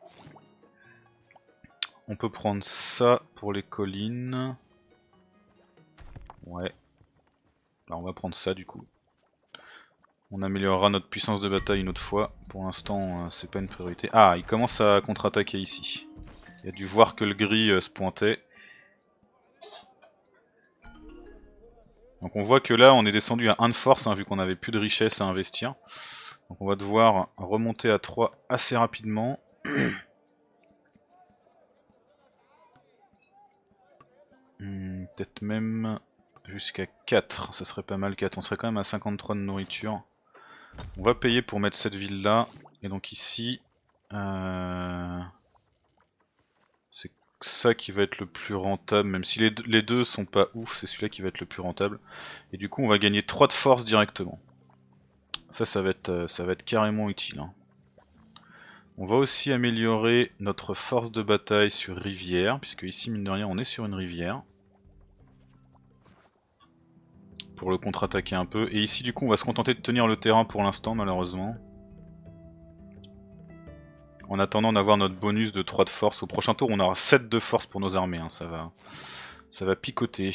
On peut prendre ça pour les collines. Ouais. Là on va prendre ça du coup. On améliorera notre puissance de bataille une autre fois. Pour l'instant, euh, c'est pas une priorité. Ah, il commence à contre-attaquer ici. Il a dû voir que le gris euh, se pointait. Donc on voit que là, on est descendu à un de force, hein, vu qu'on avait plus de richesse à investir. Donc on va devoir remonter à trois assez rapidement. hmm, Peut-être même jusqu'à quatre, ça serait pas mal. quatre, on serait quand même à cinquante-trois de nourriture. On va payer pour mettre cette ville là. Et donc ici, euh... c'est ça qui va être le plus rentable. Même si les deux, les deux sont pas ouf, c'est celui-là qui va être le plus rentable. Et du coup on va gagner trois de force directement. Ça, ça va être, ça va être carrément utile. Hein. On va aussi améliorer notre force de bataille sur rivière, puisque ici mine de rien on est sur une rivière. Pour le contre-attaquer un peu. Et ici du coup on va se contenter de tenir le terrain pour l'instant malheureusement. En attendant d'avoir notre bonus de trois de force. Au prochain tour on aura sept de force pour nos armées, hein. ça, va, ça va picoter.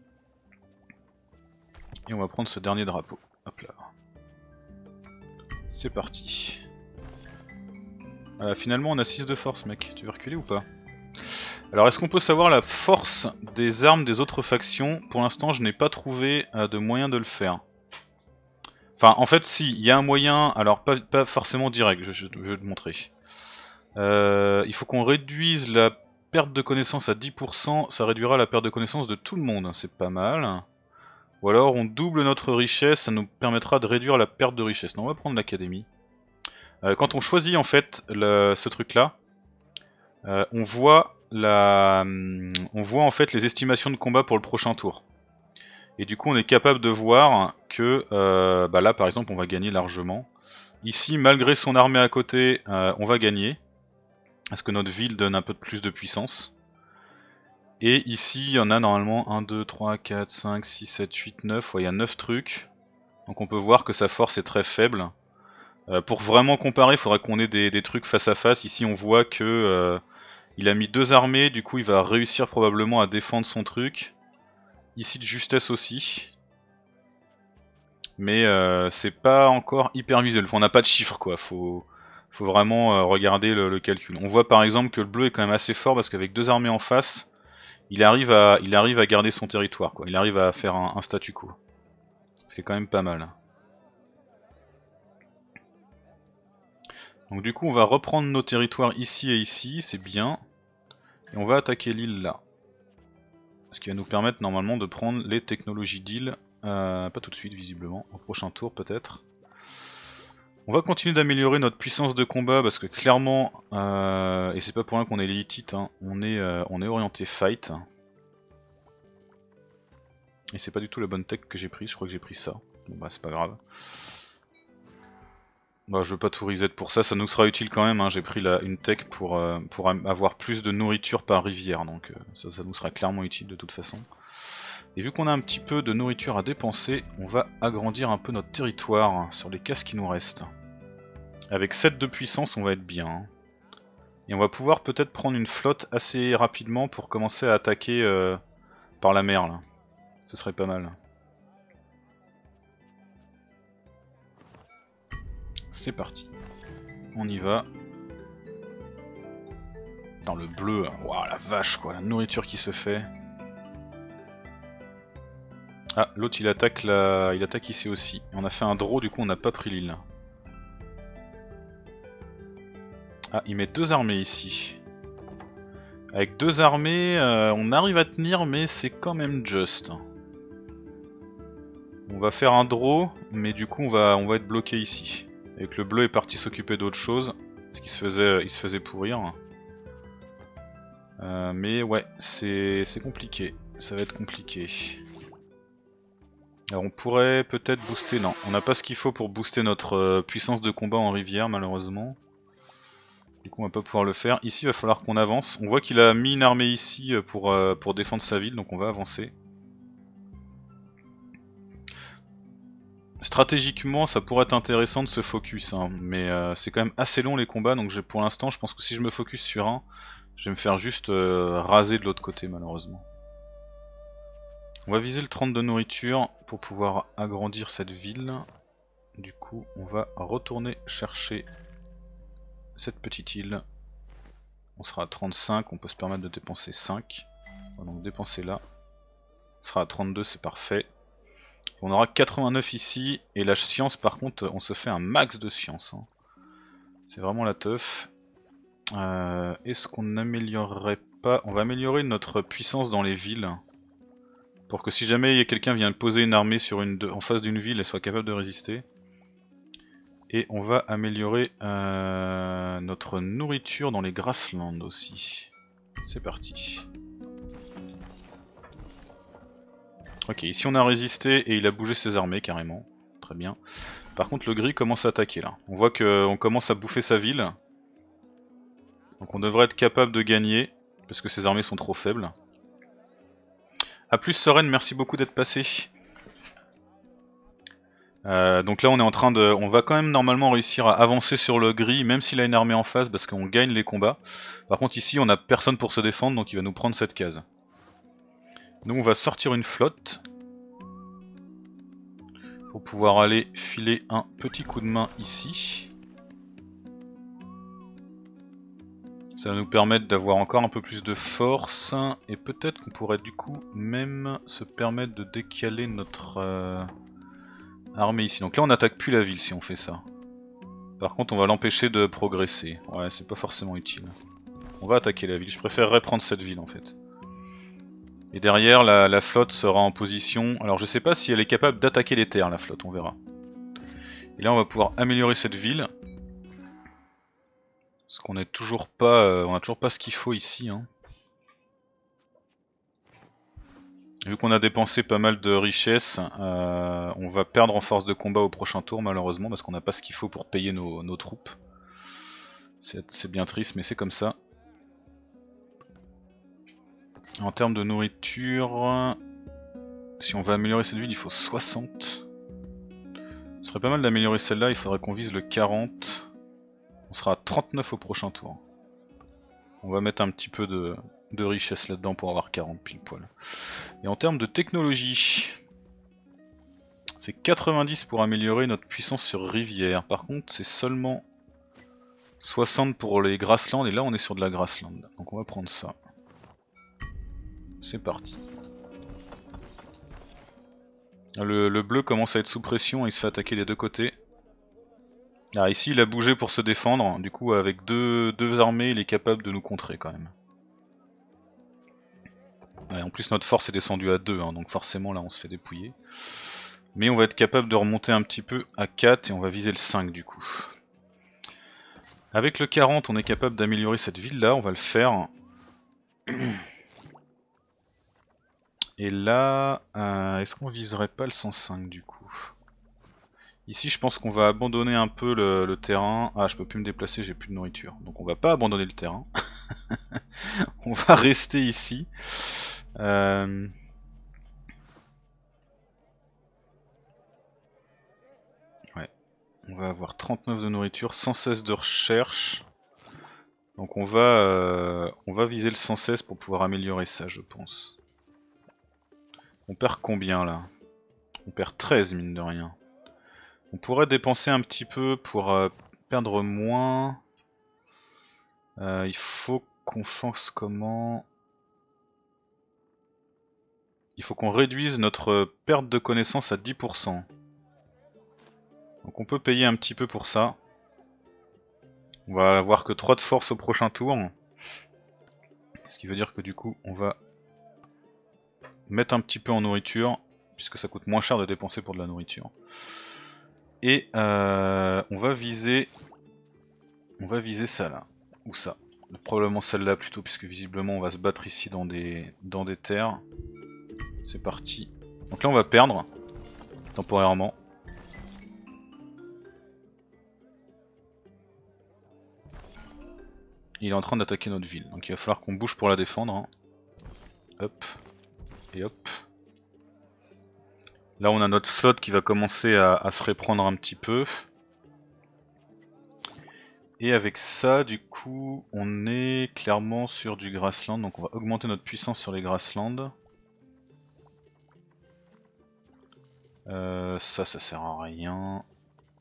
Et on va prendre ce dernier drapeau. Hop là. C'est parti. Voilà, finalement on a six de force mec, tu veux reculer ou pas? Alors est-ce qu'on peut savoir la force des armes des autres factions? Pour l'instant je n'ai pas trouvé euh, de moyen de le faire. Enfin en fait si, il y a un moyen, alors pas, pas forcément direct, je, je, je vais te montrer. Euh, il faut qu'on réduise la perte de connaissance à dix pour cent, ça réduira la perte de connaissance de tout le monde, c'est pas mal. Ou alors on double notre richesse, ça nous permettra de réduire la perte de richesse. Non, on va prendre l'académie. Euh, quand on choisit en fait le, ce truc là, euh, on voit la, on voit en fait les estimations de combat pour le prochain tour. Et du coup on est capable de voir que euh, bah là par exemple on va gagner largement. Ici malgré son armée à côté euh, on va gagner. Parce que notre ville donne un peu de plus de puissance. Et ici il y en a normalement un, deux, trois, quatre, cinq, six, sept, huit, neuf. Ouais, il y a neuf trucs. Donc on peut voir que sa force est très faible. Euh, pour vraiment comparer il faudrait qu'on ait des, des trucs face à face. Ici on voit que euh, il a mis deux armées, du coup il va réussir probablement à défendre son truc. Ici de justesse aussi. Mais euh, c'est pas encore hyper visuel, on n'a pas de chiffres quoi, faut, faut vraiment euh, regarder le, le calcul. On voit par exemple que le bleu est quand même assez fort parce qu'avec deux armées en face, il arrive à, il arrive à garder son territoire quoi, il arrive à faire un, un statu quo. Ce qui est quand même pas mal. Donc du coup on va reprendre nos territoires ici et ici, c'est bien. Et on va attaquer l'île là. Ce qui va nous permettre normalement de prendre les technologies d'île. Euh, pas tout de suite visiblement, au prochain tour peut-être. On va continuer d'améliorer notre puissance de combat parce que clairement, euh, et c'est pas pour rien qu'on est les Hittites, hein, on, est, euh, on est orienté fight. Et c'est pas du tout la bonne tech que j'ai prise, je crois que j'ai pris ça. Bon bah c'est pas grave. Bah, je veux pas tout reset pour ça, ça nous sera utile quand même, hein. J'ai pris la, une tech pour, euh, pour avoir plus de nourriture par rivière, donc euh, ça, ça nous sera clairement utile de toute façon. Et vu qu'on a un petit peu de nourriture à dépenser, on va agrandir un peu notre territoire sur les cases qui nous restent. Avec sept de puissance on va être bien. Hein. Et on va pouvoir peut-être prendre une flotte assez rapidement pour commencer à attaquer euh, par la mer là. Ce serait pas mal. C'est parti. On y va. Dans le bleu, waouh la vache quoi, la nourriture qui se fait. Ah, l'autre il attaque la... il attaque ici aussi. On a fait un draw, du coup on n'a pas pris l'île. Ah, il met deux armées ici. Avec deux armées, euh, on arrive à tenir, mais c'est quand même just. On va faire un draw, mais du coup on va, on va être bloqué ici. Et que le bleu est parti s'occuper d'autre chose, parce qu'il se faisait, il se faisait pourrir. Euh, mais ouais, c'est compliqué. Ça va être compliqué. Alors on pourrait peut-être booster, non, on n'a pas ce qu'il faut pour booster notre euh, puissance de combat en rivière malheureusement. Du coup on va pas pouvoir le faire. Ici il va falloir qu'on avance. On voit qu'il a mis une armée ici pour, euh, pour défendre sa ville, donc on va avancer. Stratégiquement ça pourrait être intéressant de se focus, hein, mais euh, c'est quand même assez long les combats, donc je, pour l'instant je pense que si je me focus sur un, je vais me faire juste euh, raser de l'autre côté malheureusement. On va viser le trente de nourriture pour pouvoir agrandir cette ville. du coup on va retourner chercher cette petite île. On sera à trente-cinq, on peut se permettre de dépenser cinq. On va donc dépenser là. On sera à trente-deux, c'est parfait. On aura quatre-vingt-neuf ici, et la science par contre on se fait un max de science. Hein. C'est vraiment la teuf. Euh, Est-ce qu'on n'améliorerait pas... On va améliorer notre puissance dans les villes. Pour que si jamais quelqu'un vient poser une armée sur une de... en face d'une ville, elle soit capable de résister. Et on va améliorer euh, notre nourriture dans les grasslands aussi. C'est parti. Ok, ici on a résisté et il a bougé ses armées carrément. Très bien. Par contre le gris commence à attaquer là. On voit qu'on commence à bouffer sa ville. Donc on devrait être capable de gagner. Parce que ses armées sont trop faibles. A plus Soren, merci beaucoup d'être passé. Euh, donc là on est en train de... On va quand même normalement réussir à avancer sur le gris, même s'il a une armée en face, parce qu'on gagne les combats. Par contre ici on a personne pour se défendre, donc il va nous prendre cette case. Nous on va sortir une flotte. Pour pouvoir aller filer un petit coup de main ici. Ça va nous permettre d'avoir encore un peu plus de force. Et peut-être qu'on pourrait du coup même se permettre de décaler notre... Euh... armée ici. Donc là on n'attaque plus la ville si on fait ça. Par contre on va l'empêcher de progresser. Ouais, c'est pas forcément utile. On va attaquer la ville. Je préférerais prendre cette ville en fait. Et derrière la, la flotte sera en position. Alors je sais pas si elle est capable d'attaquer les terres, la flotte, on verra. Et là on va pouvoir améliorer cette ville. Parce qu'on est toujours pas. Euh, on a toujours pas ce qu'il faut ici. Hein. Vu qu'on a dépensé pas mal de richesses, euh, on va perdre en force de combat au prochain tour malheureusement parce qu'on n'a pas ce qu'il faut pour payer nos, nos troupes. C'est bien triste mais c'est comme ça. En termes de nourriture, si on veut améliorer cette ville il faut soixante. Ce serait pas mal d'améliorer celle-là, il faudrait qu'on vise le quarante. On sera à trente-neuf au prochain tour. On va mettre un petit peu de, de richesse là-dedans pour avoir quarante pile poil. Et en termes de technologie, c'est quatre-vingt-dix pour améliorer notre puissance sur rivière. Par contre c'est seulement soixante pour les grasslands et là on est sur de la grassland. Donc on va prendre ça. C'est parti. Le, le bleu commence à être sous pression et il se fait attaquer des deux côtés. Alors ici il a bougé pour se défendre, du coup avec deux, deux armées il est capable de nous contrer quand même. Ouais, en plus notre force est descendue à deux, hein, donc forcément là on se fait dépouiller. Mais on va être capable de remonter un petit peu à quatre et on va viser le cinq du coup. Avec le quarante on est capable d'améliorer cette ville là, on va le faire. Et là, euh, est-ce qu'on viserait pas le cent cinq du coup? Ici je pense qu'on va abandonner un peu le, le terrain. Ah je peux plus me déplacer, j'ai plus de nourriture. Donc on va pas abandonner le terrain. On va rester ici. Euh... Ouais. On va avoir trente-neuf de nourriture, cent seize de recherche. Donc on va, euh, on va viser le cent seize pour pouvoir améliorer ça je pense. On perd combien là? On perd treize mine de rien. On pourrait dépenser un petit peu pour euh, perdre moins. Euh, il faut qu'on fasse comment? Il faut qu'on réduise notre perte de connaissance à dix pour cent. Donc on peut payer un petit peu pour ça. On va avoir que trois de force au prochain tour. Ce qui veut dire que du coup on va mettre un petit peu en nourriture. Puisque ça coûte moins cher de dépenser pour de la nourriture. Et euh, on va viser. On va viser ça là. Ou ça. Probablement celle-là plutôt puisque visiblement on va se battre ici dans des, dans des terres. C'est parti. Donc là on va perdre. Temporairement. Il est en train d'attaquer notre ville. Donc il va falloir qu'on bouge pour la défendre. Hein. Hop. Et hop. Là on a notre flotte qui va commencer à, à se reprendre un petit peu. Et avec ça du coup on est clairement sur du grassland. Donc on va augmenter notre puissance sur les grasslands. Euh, ça ça sert à rien.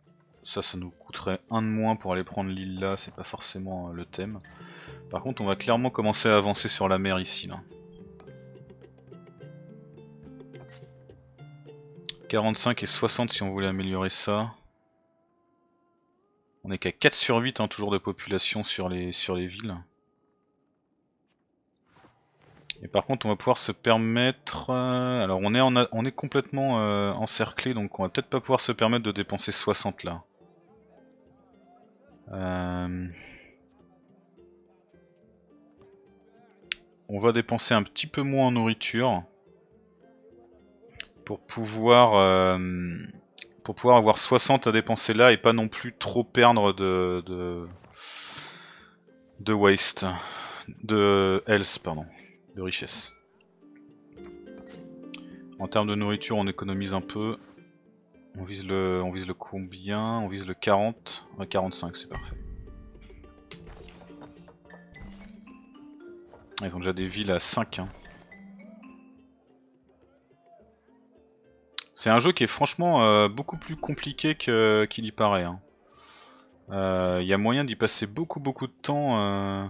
Ça, ça nous coûterait un de moins pour aller prendre l'île là, c'est pas forcément euh, le thème. Par contre, on va clairement commencer à avancer sur la mer ici là. quarante-cinq et soixante si on voulait améliorer ça. On est qu'à quatre sur huit hein, toujours de population sur les, sur les villes. Et par contre on va pouvoir se permettre... Euh, alors on est, en, on est complètement euh, encerclé, donc on va peut-être pas pouvoir se permettre de dépenser soixante là. Euh... On va dépenser un petit peu moins en nourriture. Pour pouvoir... Euh... Pour pouvoir avoir soixante à dépenser là et pas non plus trop perdre de... De, de waste. De health, pardon. De richesse. En termes de nourriture on économise un peu. On vise le, on vise le combien? On vise le quarante. Ouais, quarante-cinq c'est parfait. Ils ont déjà des villes à cinq. Hein. C'est un jeu qui est franchement euh, beaucoup plus compliqué que, qu'il y paraît. Il hein. euh, y a moyen d'y passer beaucoup beaucoup de temps. Euh...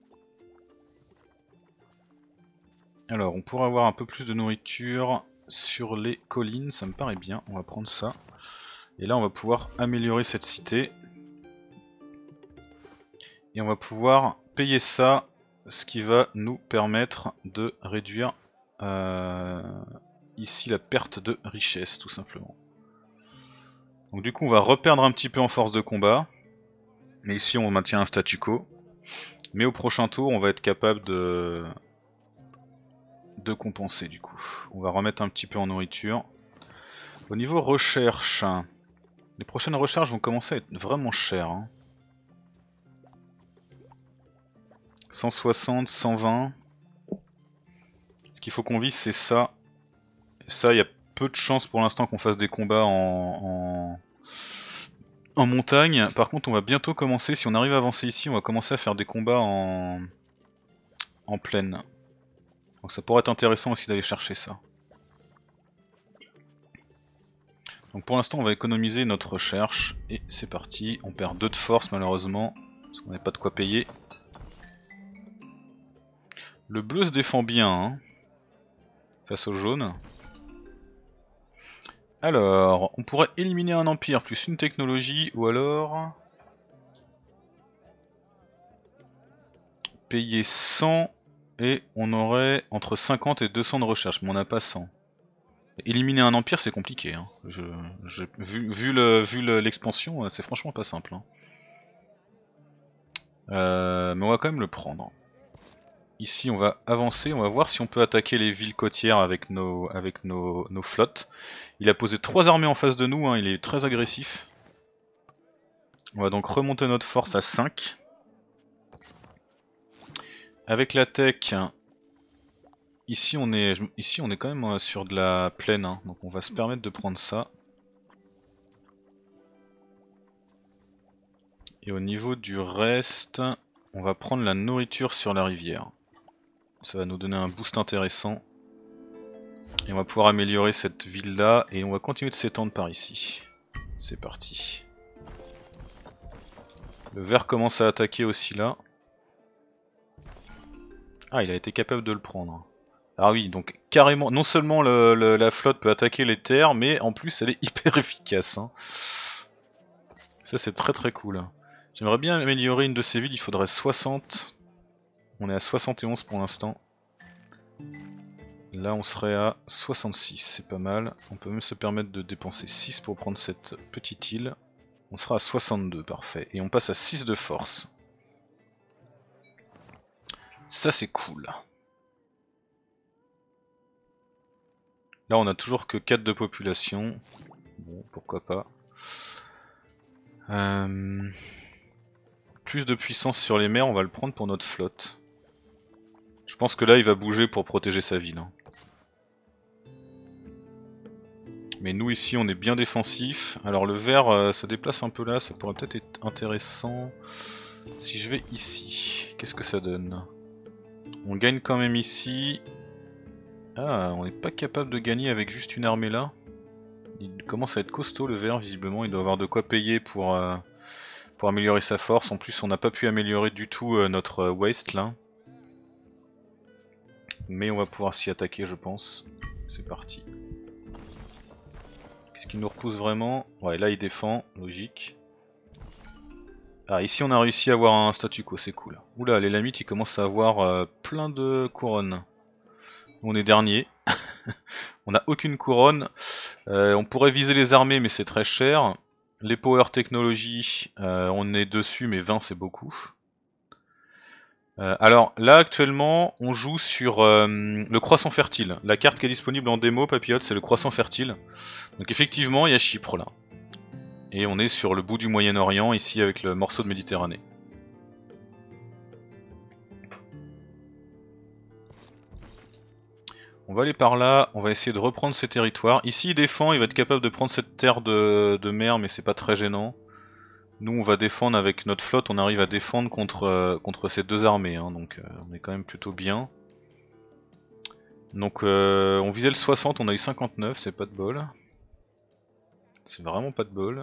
Alors on pourrait avoir un peu plus de nourriture sur les collines, ça me paraît bien. On va prendre ça. Et là on va pouvoir améliorer cette cité. Et on va pouvoir payer ça, ce qui va nous permettre de réduire euh, ici la perte de richesse tout simplement. Donc du coup on va reperdre un petit peu en force de combat. Mais ici on maintient un statu quo. Mais au prochain tour on va être capable de, de compenser du coup. On va remettre un petit peu en nourriture. Au niveau recherche, les prochaines recherches vont commencer à être vraiment chères. Hein. cent soixante, cent vingt. Ce qu'il faut qu'on vise c'est ça. Et ça il y a peu de chances pour l'instant qu'on fasse des combats en, en, en montagne. Par contre on va bientôt commencer, si on arrive à avancer ici, on va commencer à faire des combats en, en plaine. Donc ça pourrait être intéressant aussi d'aller chercher ça. Donc pour l'instant on va économiser notre recherche et c'est parti. On perd deux de force malheureusement parce qu'on n'a pas de quoi payer. Le bleu se défend bien hein, face au jaune. Alors on pourrait éliminer un empire plus une technologie ou alors payer cent et on aurait entre cinquante et deux cents de recherche mais on n'a pas cent. Éliminer un empire c'est compliqué, hein. je, je, vu, vu l'expansion le, c'est franchement pas simple. Hein. Euh, mais on va quand même le prendre. Ici on va avancer, on va voir si on peut attaquer les villes côtières avec nos, avec nos, nos flottes. Il a posé trois armées en face de nous, hein, il est très agressif. On va donc remonter notre force à cinq. Avec la tech, ici on est, ici on est quand même sur de la plaine, hein, donc on va se permettre de prendre ça. Et au niveau du reste, on va prendre la nourriture sur la rivière. Ça va nous donner un boost intéressant. Et on va pouvoir améliorer cette ville là et on va continuer de s'étendre par ici. C'est parti. Le vert commence à attaquer aussi là. Ah, il a été capable de le prendre. Ah oui, donc carrément, non seulement le, le, la flotte peut attaquer les terres, mais en plus elle est hyper efficace. Hein. Ça c'est très très cool. J'aimerais bien améliorer une de ces villes, il faudrait soixante. On est à soixante et onze pour l'instant. Là on serait à soixante-six, c'est pas mal. On peut même se permettre de dépenser six pour prendre cette petite île. On sera à soixante-deux, parfait. Et on passe à six de force. Ça c'est cool. Là on a toujours que quatre de population. Bon, pourquoi pas. Euh... Plus de puissance sur les mers, on va le prendre pour notre flotte. Je pense que là il va bouger pour protéger sa ville. Hein. Mais nous ici on est bien défensif. Alors le vert euh, se déplace un peu là, ça pourrait peut-être être intéressant. Si je vais ici, qu'est-ce que ça donne? On gagne quand même ici. Ah, on n'est pas capable de gagner avec juste une armée là. il commence à être costaud le vert visiblement, il doit avoir de quoi payer pour, euh, pour améliorer sa force. En plus on n'a pas pu améliorer du tout euh, notre euh, waste là. Mais on va pouvoir s'y attaquer je pense. C'est parti. Qu'est-ce qui nous repousse vraiment? Ouais là il défend, logique. Ah ici on a réussi à avoir un statu quo, c'est cool. Oula les lamites ils commencent à avoir euh, plein de couronnes. On est dernier. On n'a aucune couronne. Euh, on pourrait viser les armées mais c'est très cher. Les power technologies, euh, on est dessus mais vingt c'est beaucoup. Euh, alors là actuellement on joue sur euh, le croissant fertile. La carte qui est disponible en démo Papillote c'est le croissant fertile. Donc effectivement il y a Chypre là. Et on est sur le bout du Moyen-Orient ici avec le morceau de Méditerranée. On va aller par là, on va essayer de reprendre ces territoires. Ici il défend, il va être capable de prendre cette terre de, de mer mais c'est pas très gênant. Nous on va défendre avec notre flotte, on arrive à défendre contre, euh, contre ces deux armées, hein, donc euh, on est quand même plutôt bien. Donc euh, on visait le soixante, on a eu cinquante-neuf, c'est pas de bol. C'est vraiment pas de bol.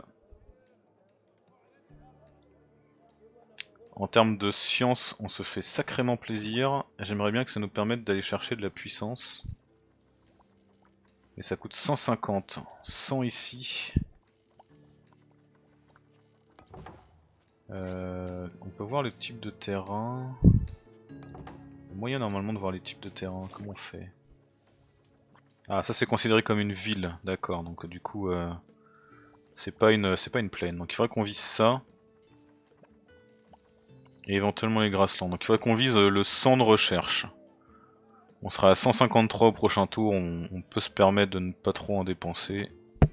En termes de science, on se fait sacrément plaisir. J'aimerais bien que ça nous permette d'aller chercher de la puissance. Et ça coûte cent cinquante, cent ici. Euh, on peut voir le type de terrain. Il y a moyen normalement de voir les types de terrain, comment on fait? Ah ça c'est considéré comme une ville, d'accord, donc du coup euh, c'est pas une c'est pas une plaine, donc il faudrait qu'on vise ça. Et éventuellement les grasslands, donc il faudrait qu'on vise le cent de recherche. On sera à cent cinquante-trois au prochain tour, on, on peut se permettre de ne pas trop en dépenser.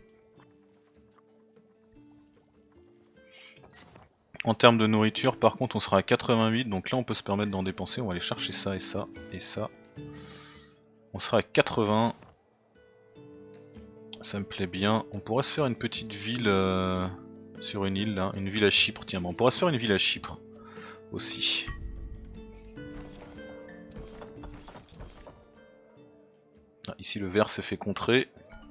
En termes de nourriture par contre on sera à quatre-vingt-huit, donc là on peut se permettre d'en dépenser, on va aller chercher ça et ça et ça. On sera à quatre-vingts. Ça me plaît bien. On pourrait se faire une petite ville euh, sur une île là, une ville à Chypre, tiens, bon, on pourrait se faire une ville à Chypre aussi. Ah, ici le vert s'est fait contrer.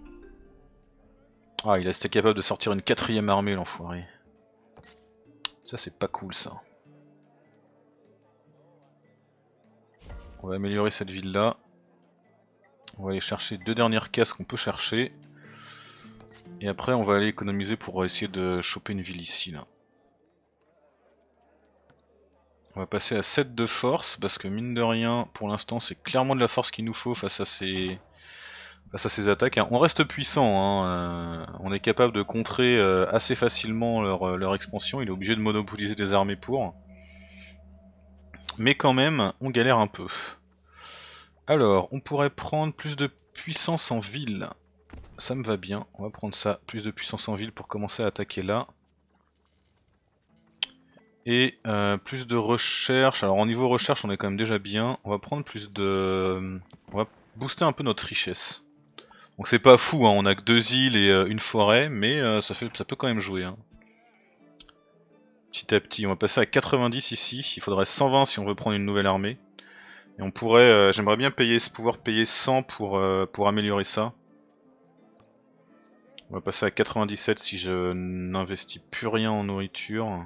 Ah il a été capable de sortir une quatrième armée l'enfoiré. Ça c'est pas cool ça. On va améliorer cette ville là. On va aller chercher deux dernières cases qu'on peut chercher. Et après on va aller économiser pour essayer de choper une ville ici là. On va passer à sept de force parce que mine de rien pour l'instant c'est clairement de la force qu'il nous faut face à ces, face à ces attaques. On reste puissant, hein. euh, on est capable de contrer euh, assez facilement leur, leur expansion, il est obligé de monopoliser des armées pour. Mais quand même on galère un peu. Alors on pourrait prendre plus de puissance en ville. Ça me va bien, on va prendre ça, plus de puissance en ville pour commencer à attaquer là. Et euh, plus de recherche, alors au niveau recherche on est quand même déjà bien, on va prendre plus de... on va booster un peu notre richesse. Donc c'est pas fou, hein. On a que deux îles et euh, une forêt, mais euh, ça, fait, ça peut quand même jouer. Hein. Petit à petit, on va passer à quatre-vingt-dix ici, il faudrait cent vingt si on veut prendre une nouvelle armée. Et on pourrait, euh, j'aimerais bien payer, pouvoir payer cent pour, euh, pour améliorer ça. On va passer à quatre-vingt-dix-sept si je n'investis plus rien en nourriture.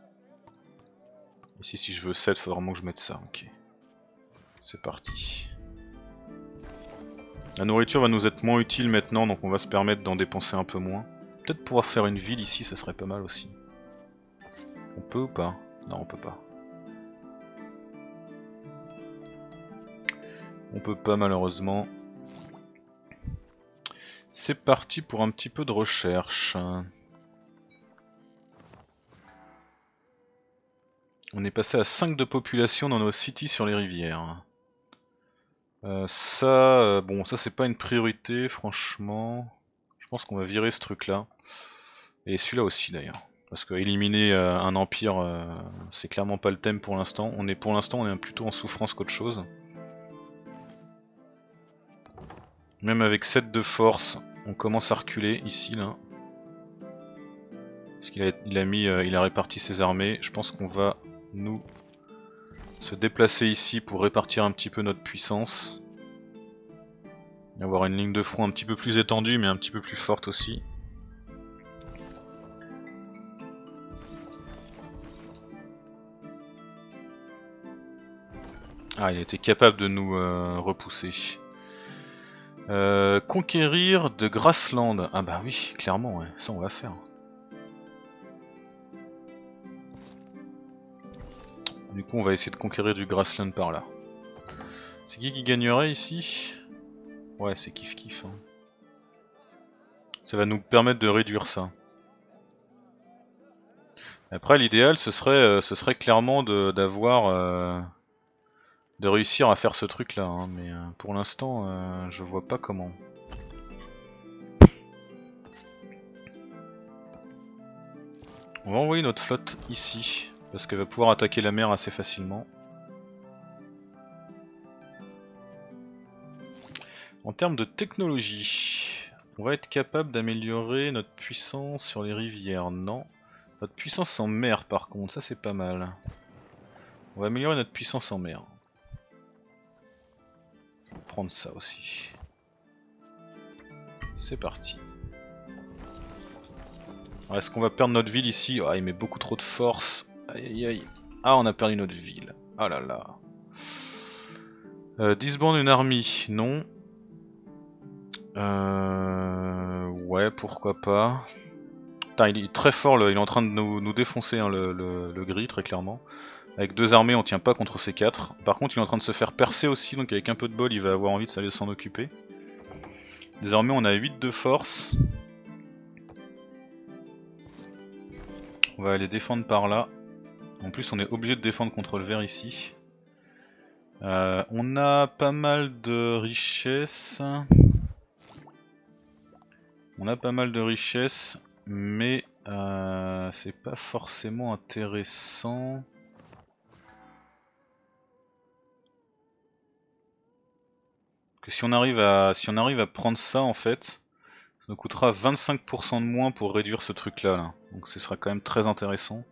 Ici si je veux sept, il faut vraiment que je mette ça, ok. C'est parti. La nourriture va nous être moins utile maintenant, donc on va se permettre d'en dépenser un peu moins. Peut-être pouvoir faire une ville ici, ça serait pas mal aussi. On peut ou pas? Non, on peut pas. On peut pas malheureusement. C'est parti pour un petit peu de recherche. On est passé à cinq de population dans nos cities sur les rivières. Euh, ça, euh, bon, ça c'est pas une priorité, franchement. Je pense qu'on va virer ce truc là. Et celui-là aussi d'ailleurs. Parce que éliminer euh, un empire, euh, c'est clairement pas le thème pour l'instant. On est pour l'instant, on est plutôt en souffrance qu'autre chose. Même avec sept de force, on commence à reculer ici là. Parce qu'il a, il a mis, euh, il a réparti ses armées. Je pense qu'on va nous se déplacer ici pour répartir un petit peu notre puissance. Et avoir une ligne de front un petit peu plus étendue mais un petit peu plus forte aussi. Ah, il était capable de nous euh, repousser. Euh, conquérir de Grassland. Ah bah oui, clairement, ouais. Ça on va faire. Du coup on va essayer de conquérir du Grassland par là. C'est qui qui gagnerait ici? Ouais, c'est kiff kiff. Hein. Ça va nous permettre de réduire ça. Après l'idéal ce serait euh, ce serait clairement de d'avoir euh, de réussir à faire ce truc là, hein, mais euh, pour l'instant euh, je vois pas comment. On va envoyer notre flotte ici, parce qu'elle va pouvoir attaquer la mer assez facilement. En termes de technologie, on va être capable d'améliorer notre puissance sur les rivières, non. Notre puissance en mer par contre, ça c'est pas mal. On va améliorer notre puissance en mer. On va prendre ça aussi. C'est parti. Est-ce qu'on va perdre notre ville ici? Ah, il met beaucoup trop de force. Aïe aïe aïe. Ah, on a perdu notre ville. Ah là là. Euh, disbande une armée, non. Euh... Ouais, pourquoi pas. Putain, il est très fort, là. Il est en train de nous, nous défoncer hein, le, le, le gris, très clairement. Avec deux armées, on tient pas contre ces quatre. Par contre, il est en train de se faire percer aussi, donc avec un peu de bol, il va avoir envie de s'aller s'en occuper. Désormais, on a huit de force. On va aller défendre par là. En plus, on est obligé de défendre contre le vert ici. Euh, on a pas mal de richesses. On a pas mal de richesses, mais euh, c'est pas forcément intéressant. Que si on arrive à si on arrive à prendre ça en fait, ça nous coûtera vingt-cinq pour cent de moins pour réduire ce truc là, là. Donc ce sera quand même très intéressant.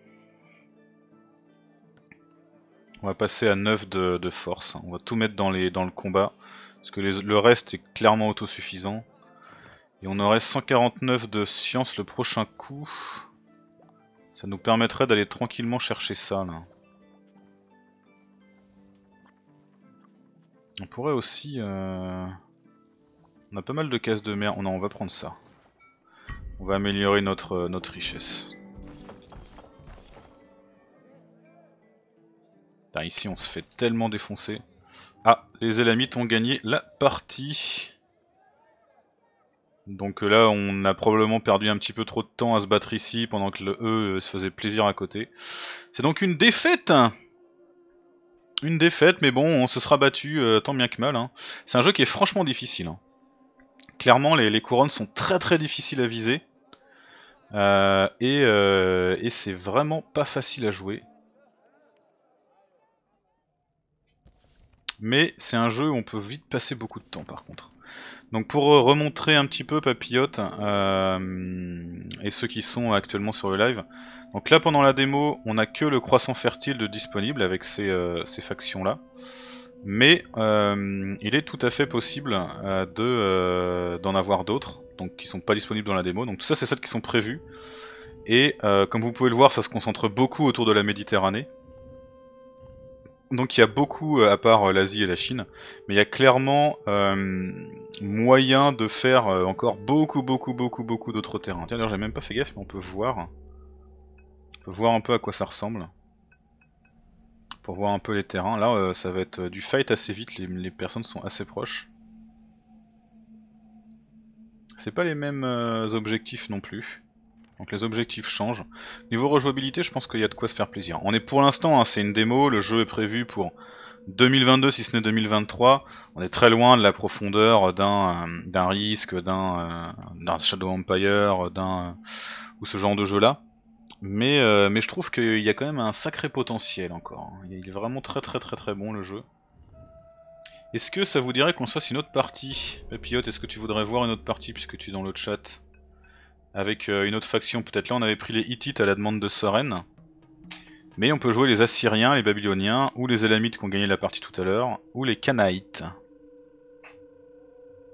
On va passer à neuf de, de force. On va tout mettre dans, les, dans le combat. Parce que les, le reste est clairement autosuffisant. Et on aurait cent quarante-neuf de science le prochain coup. Ça nous permettrait d'aller tranquillement chercher ça là. On pourrait aussi... Euh... On a pas mal de cases de mer. Non, on va prendre ça. On va améliorer notre, notre richesse. Putain, ici on se fait tellement défoncer. Ah, les Élamites ont gagné la partie. Donc là on a probablement perdu un petit peu trop de temps à se battre ici pendant que le E se faisait plaisir à côté. C'est donc une défaite. Une défaite, mais bon on se sera battu euh, tant bien que mal. Hein. C'est un jeu qui est franchement difficile. Hein. Clairement les, les couronnes sont très très difficiles à viser. Euh, et euh, et c'est vraiment pas facile à jouer. Mais c'est un jeu où on peut vite passer beaucoup de temps par contre. Donc pour remontrer un petit peu Papillote euh, et ceux qui sont actuellement sur le live. Donc là pendant la démo on a que le croissant fertile de disponible avec ces, euh, ces factions là. Mais euh, il est tout à fait possible euh, de euh, d'en avoir d'autres, donc qui sont pas disponibles dans la démo. Donc tout ça c'est celles qui sont prévues. Et euh, comme vous pouvez le voir ça se concentre beaucoup autour de la Méditerranée. Donc il y a beaucoup, à part l'Asie et la Chine, mais il y a clairement euh, moyen de faire euh, encore beaucoup beaucoup beaucoup beaucoup d'autres terrains. Tiens d'ailleurs j'ai même pas fait gaffe mais on peut voir. On peut voir un peu à quoi ça ressemble. Pour voir un peu les terrains. Là euh, ça va être du fight assez vite, les, les personnes sont assez proches. C'est pas les mêmes euh, objectifs non plus. Donc les objectifs changent. Niveau rejouabilité je pense qu'il y a de quoi se faire plaisir. On est pour l'instant, hein, c'est une démo, le jeu est prévu pour deux mille vingt-deux si ce n'est deux mille vingt-trois. On est très loin de la profondeur d'un euh, d'un Risk, d'un euh, d'un Shadow Empire, d'un euh, ou ce genre de jeu là. Mais, euh, mais je trouve qu'il y a quand même un sacré potentiel encore. Il est vraiment très très très très bon le jeu. Est-ce que ça vous dirait qu'on se fasse une autre partie? Papillote, est-ce que tu voudrais voir une autre partie puisque tu es dans le chat? Avec euh, une autre faction, peut-être là on avait pris les Hittites à la demande de Soren. Mais on peut jouer les Assyriens, les Babyloniens, ou les Élamites qui ont gagné la partie tout à l'heure, ou les Canaïtes.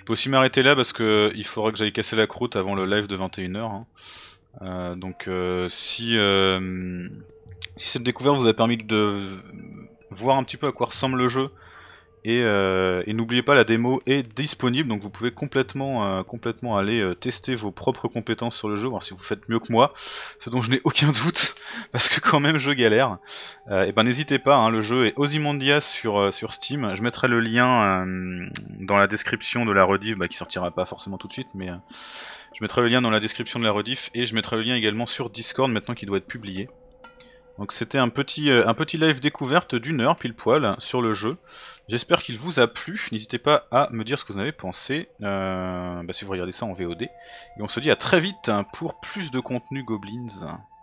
peux aussi m'arrêter là parce que il faudra que j'aille casser la croûte avant le live de vingt et une heures. Hein. Euh, donc euh, si, euh, si cette découverte vous a permis de voir un petit peu à quoi ressemble le jeu, et, euh, et n'oubliez pas, la démo est disponible, donc vous pouvez complètement, euh, complètement aller euh, tester vos propres compétences sur le jeu, voir si vous faites mieux que moi, ce dont je n'ai aucun doute, parce que quand même je galère. Euh, et ben n'hésitez pas, hein, le jeu est Ozymandias sur, euh, sur Steam, je mettrai le lien euh, dans la description de la rediff, bah, qui sortira pas forcément tout de suite, mais euh, je mettrai le lien dans la description de la rediff, et je mettrai le lien également sur Discord maintenant qu'il doit être publié. Donc c'était un petit, euh, un petit live découverte d'une heure pile poil sur le jeu. J'espère qu'il vous a plu, n'hésitez pas à me dire ce que vous en avez pensé, euh, bah, si vous regardez ça en V O D. Et on se dit à très vite pour plus de contenu Goblins.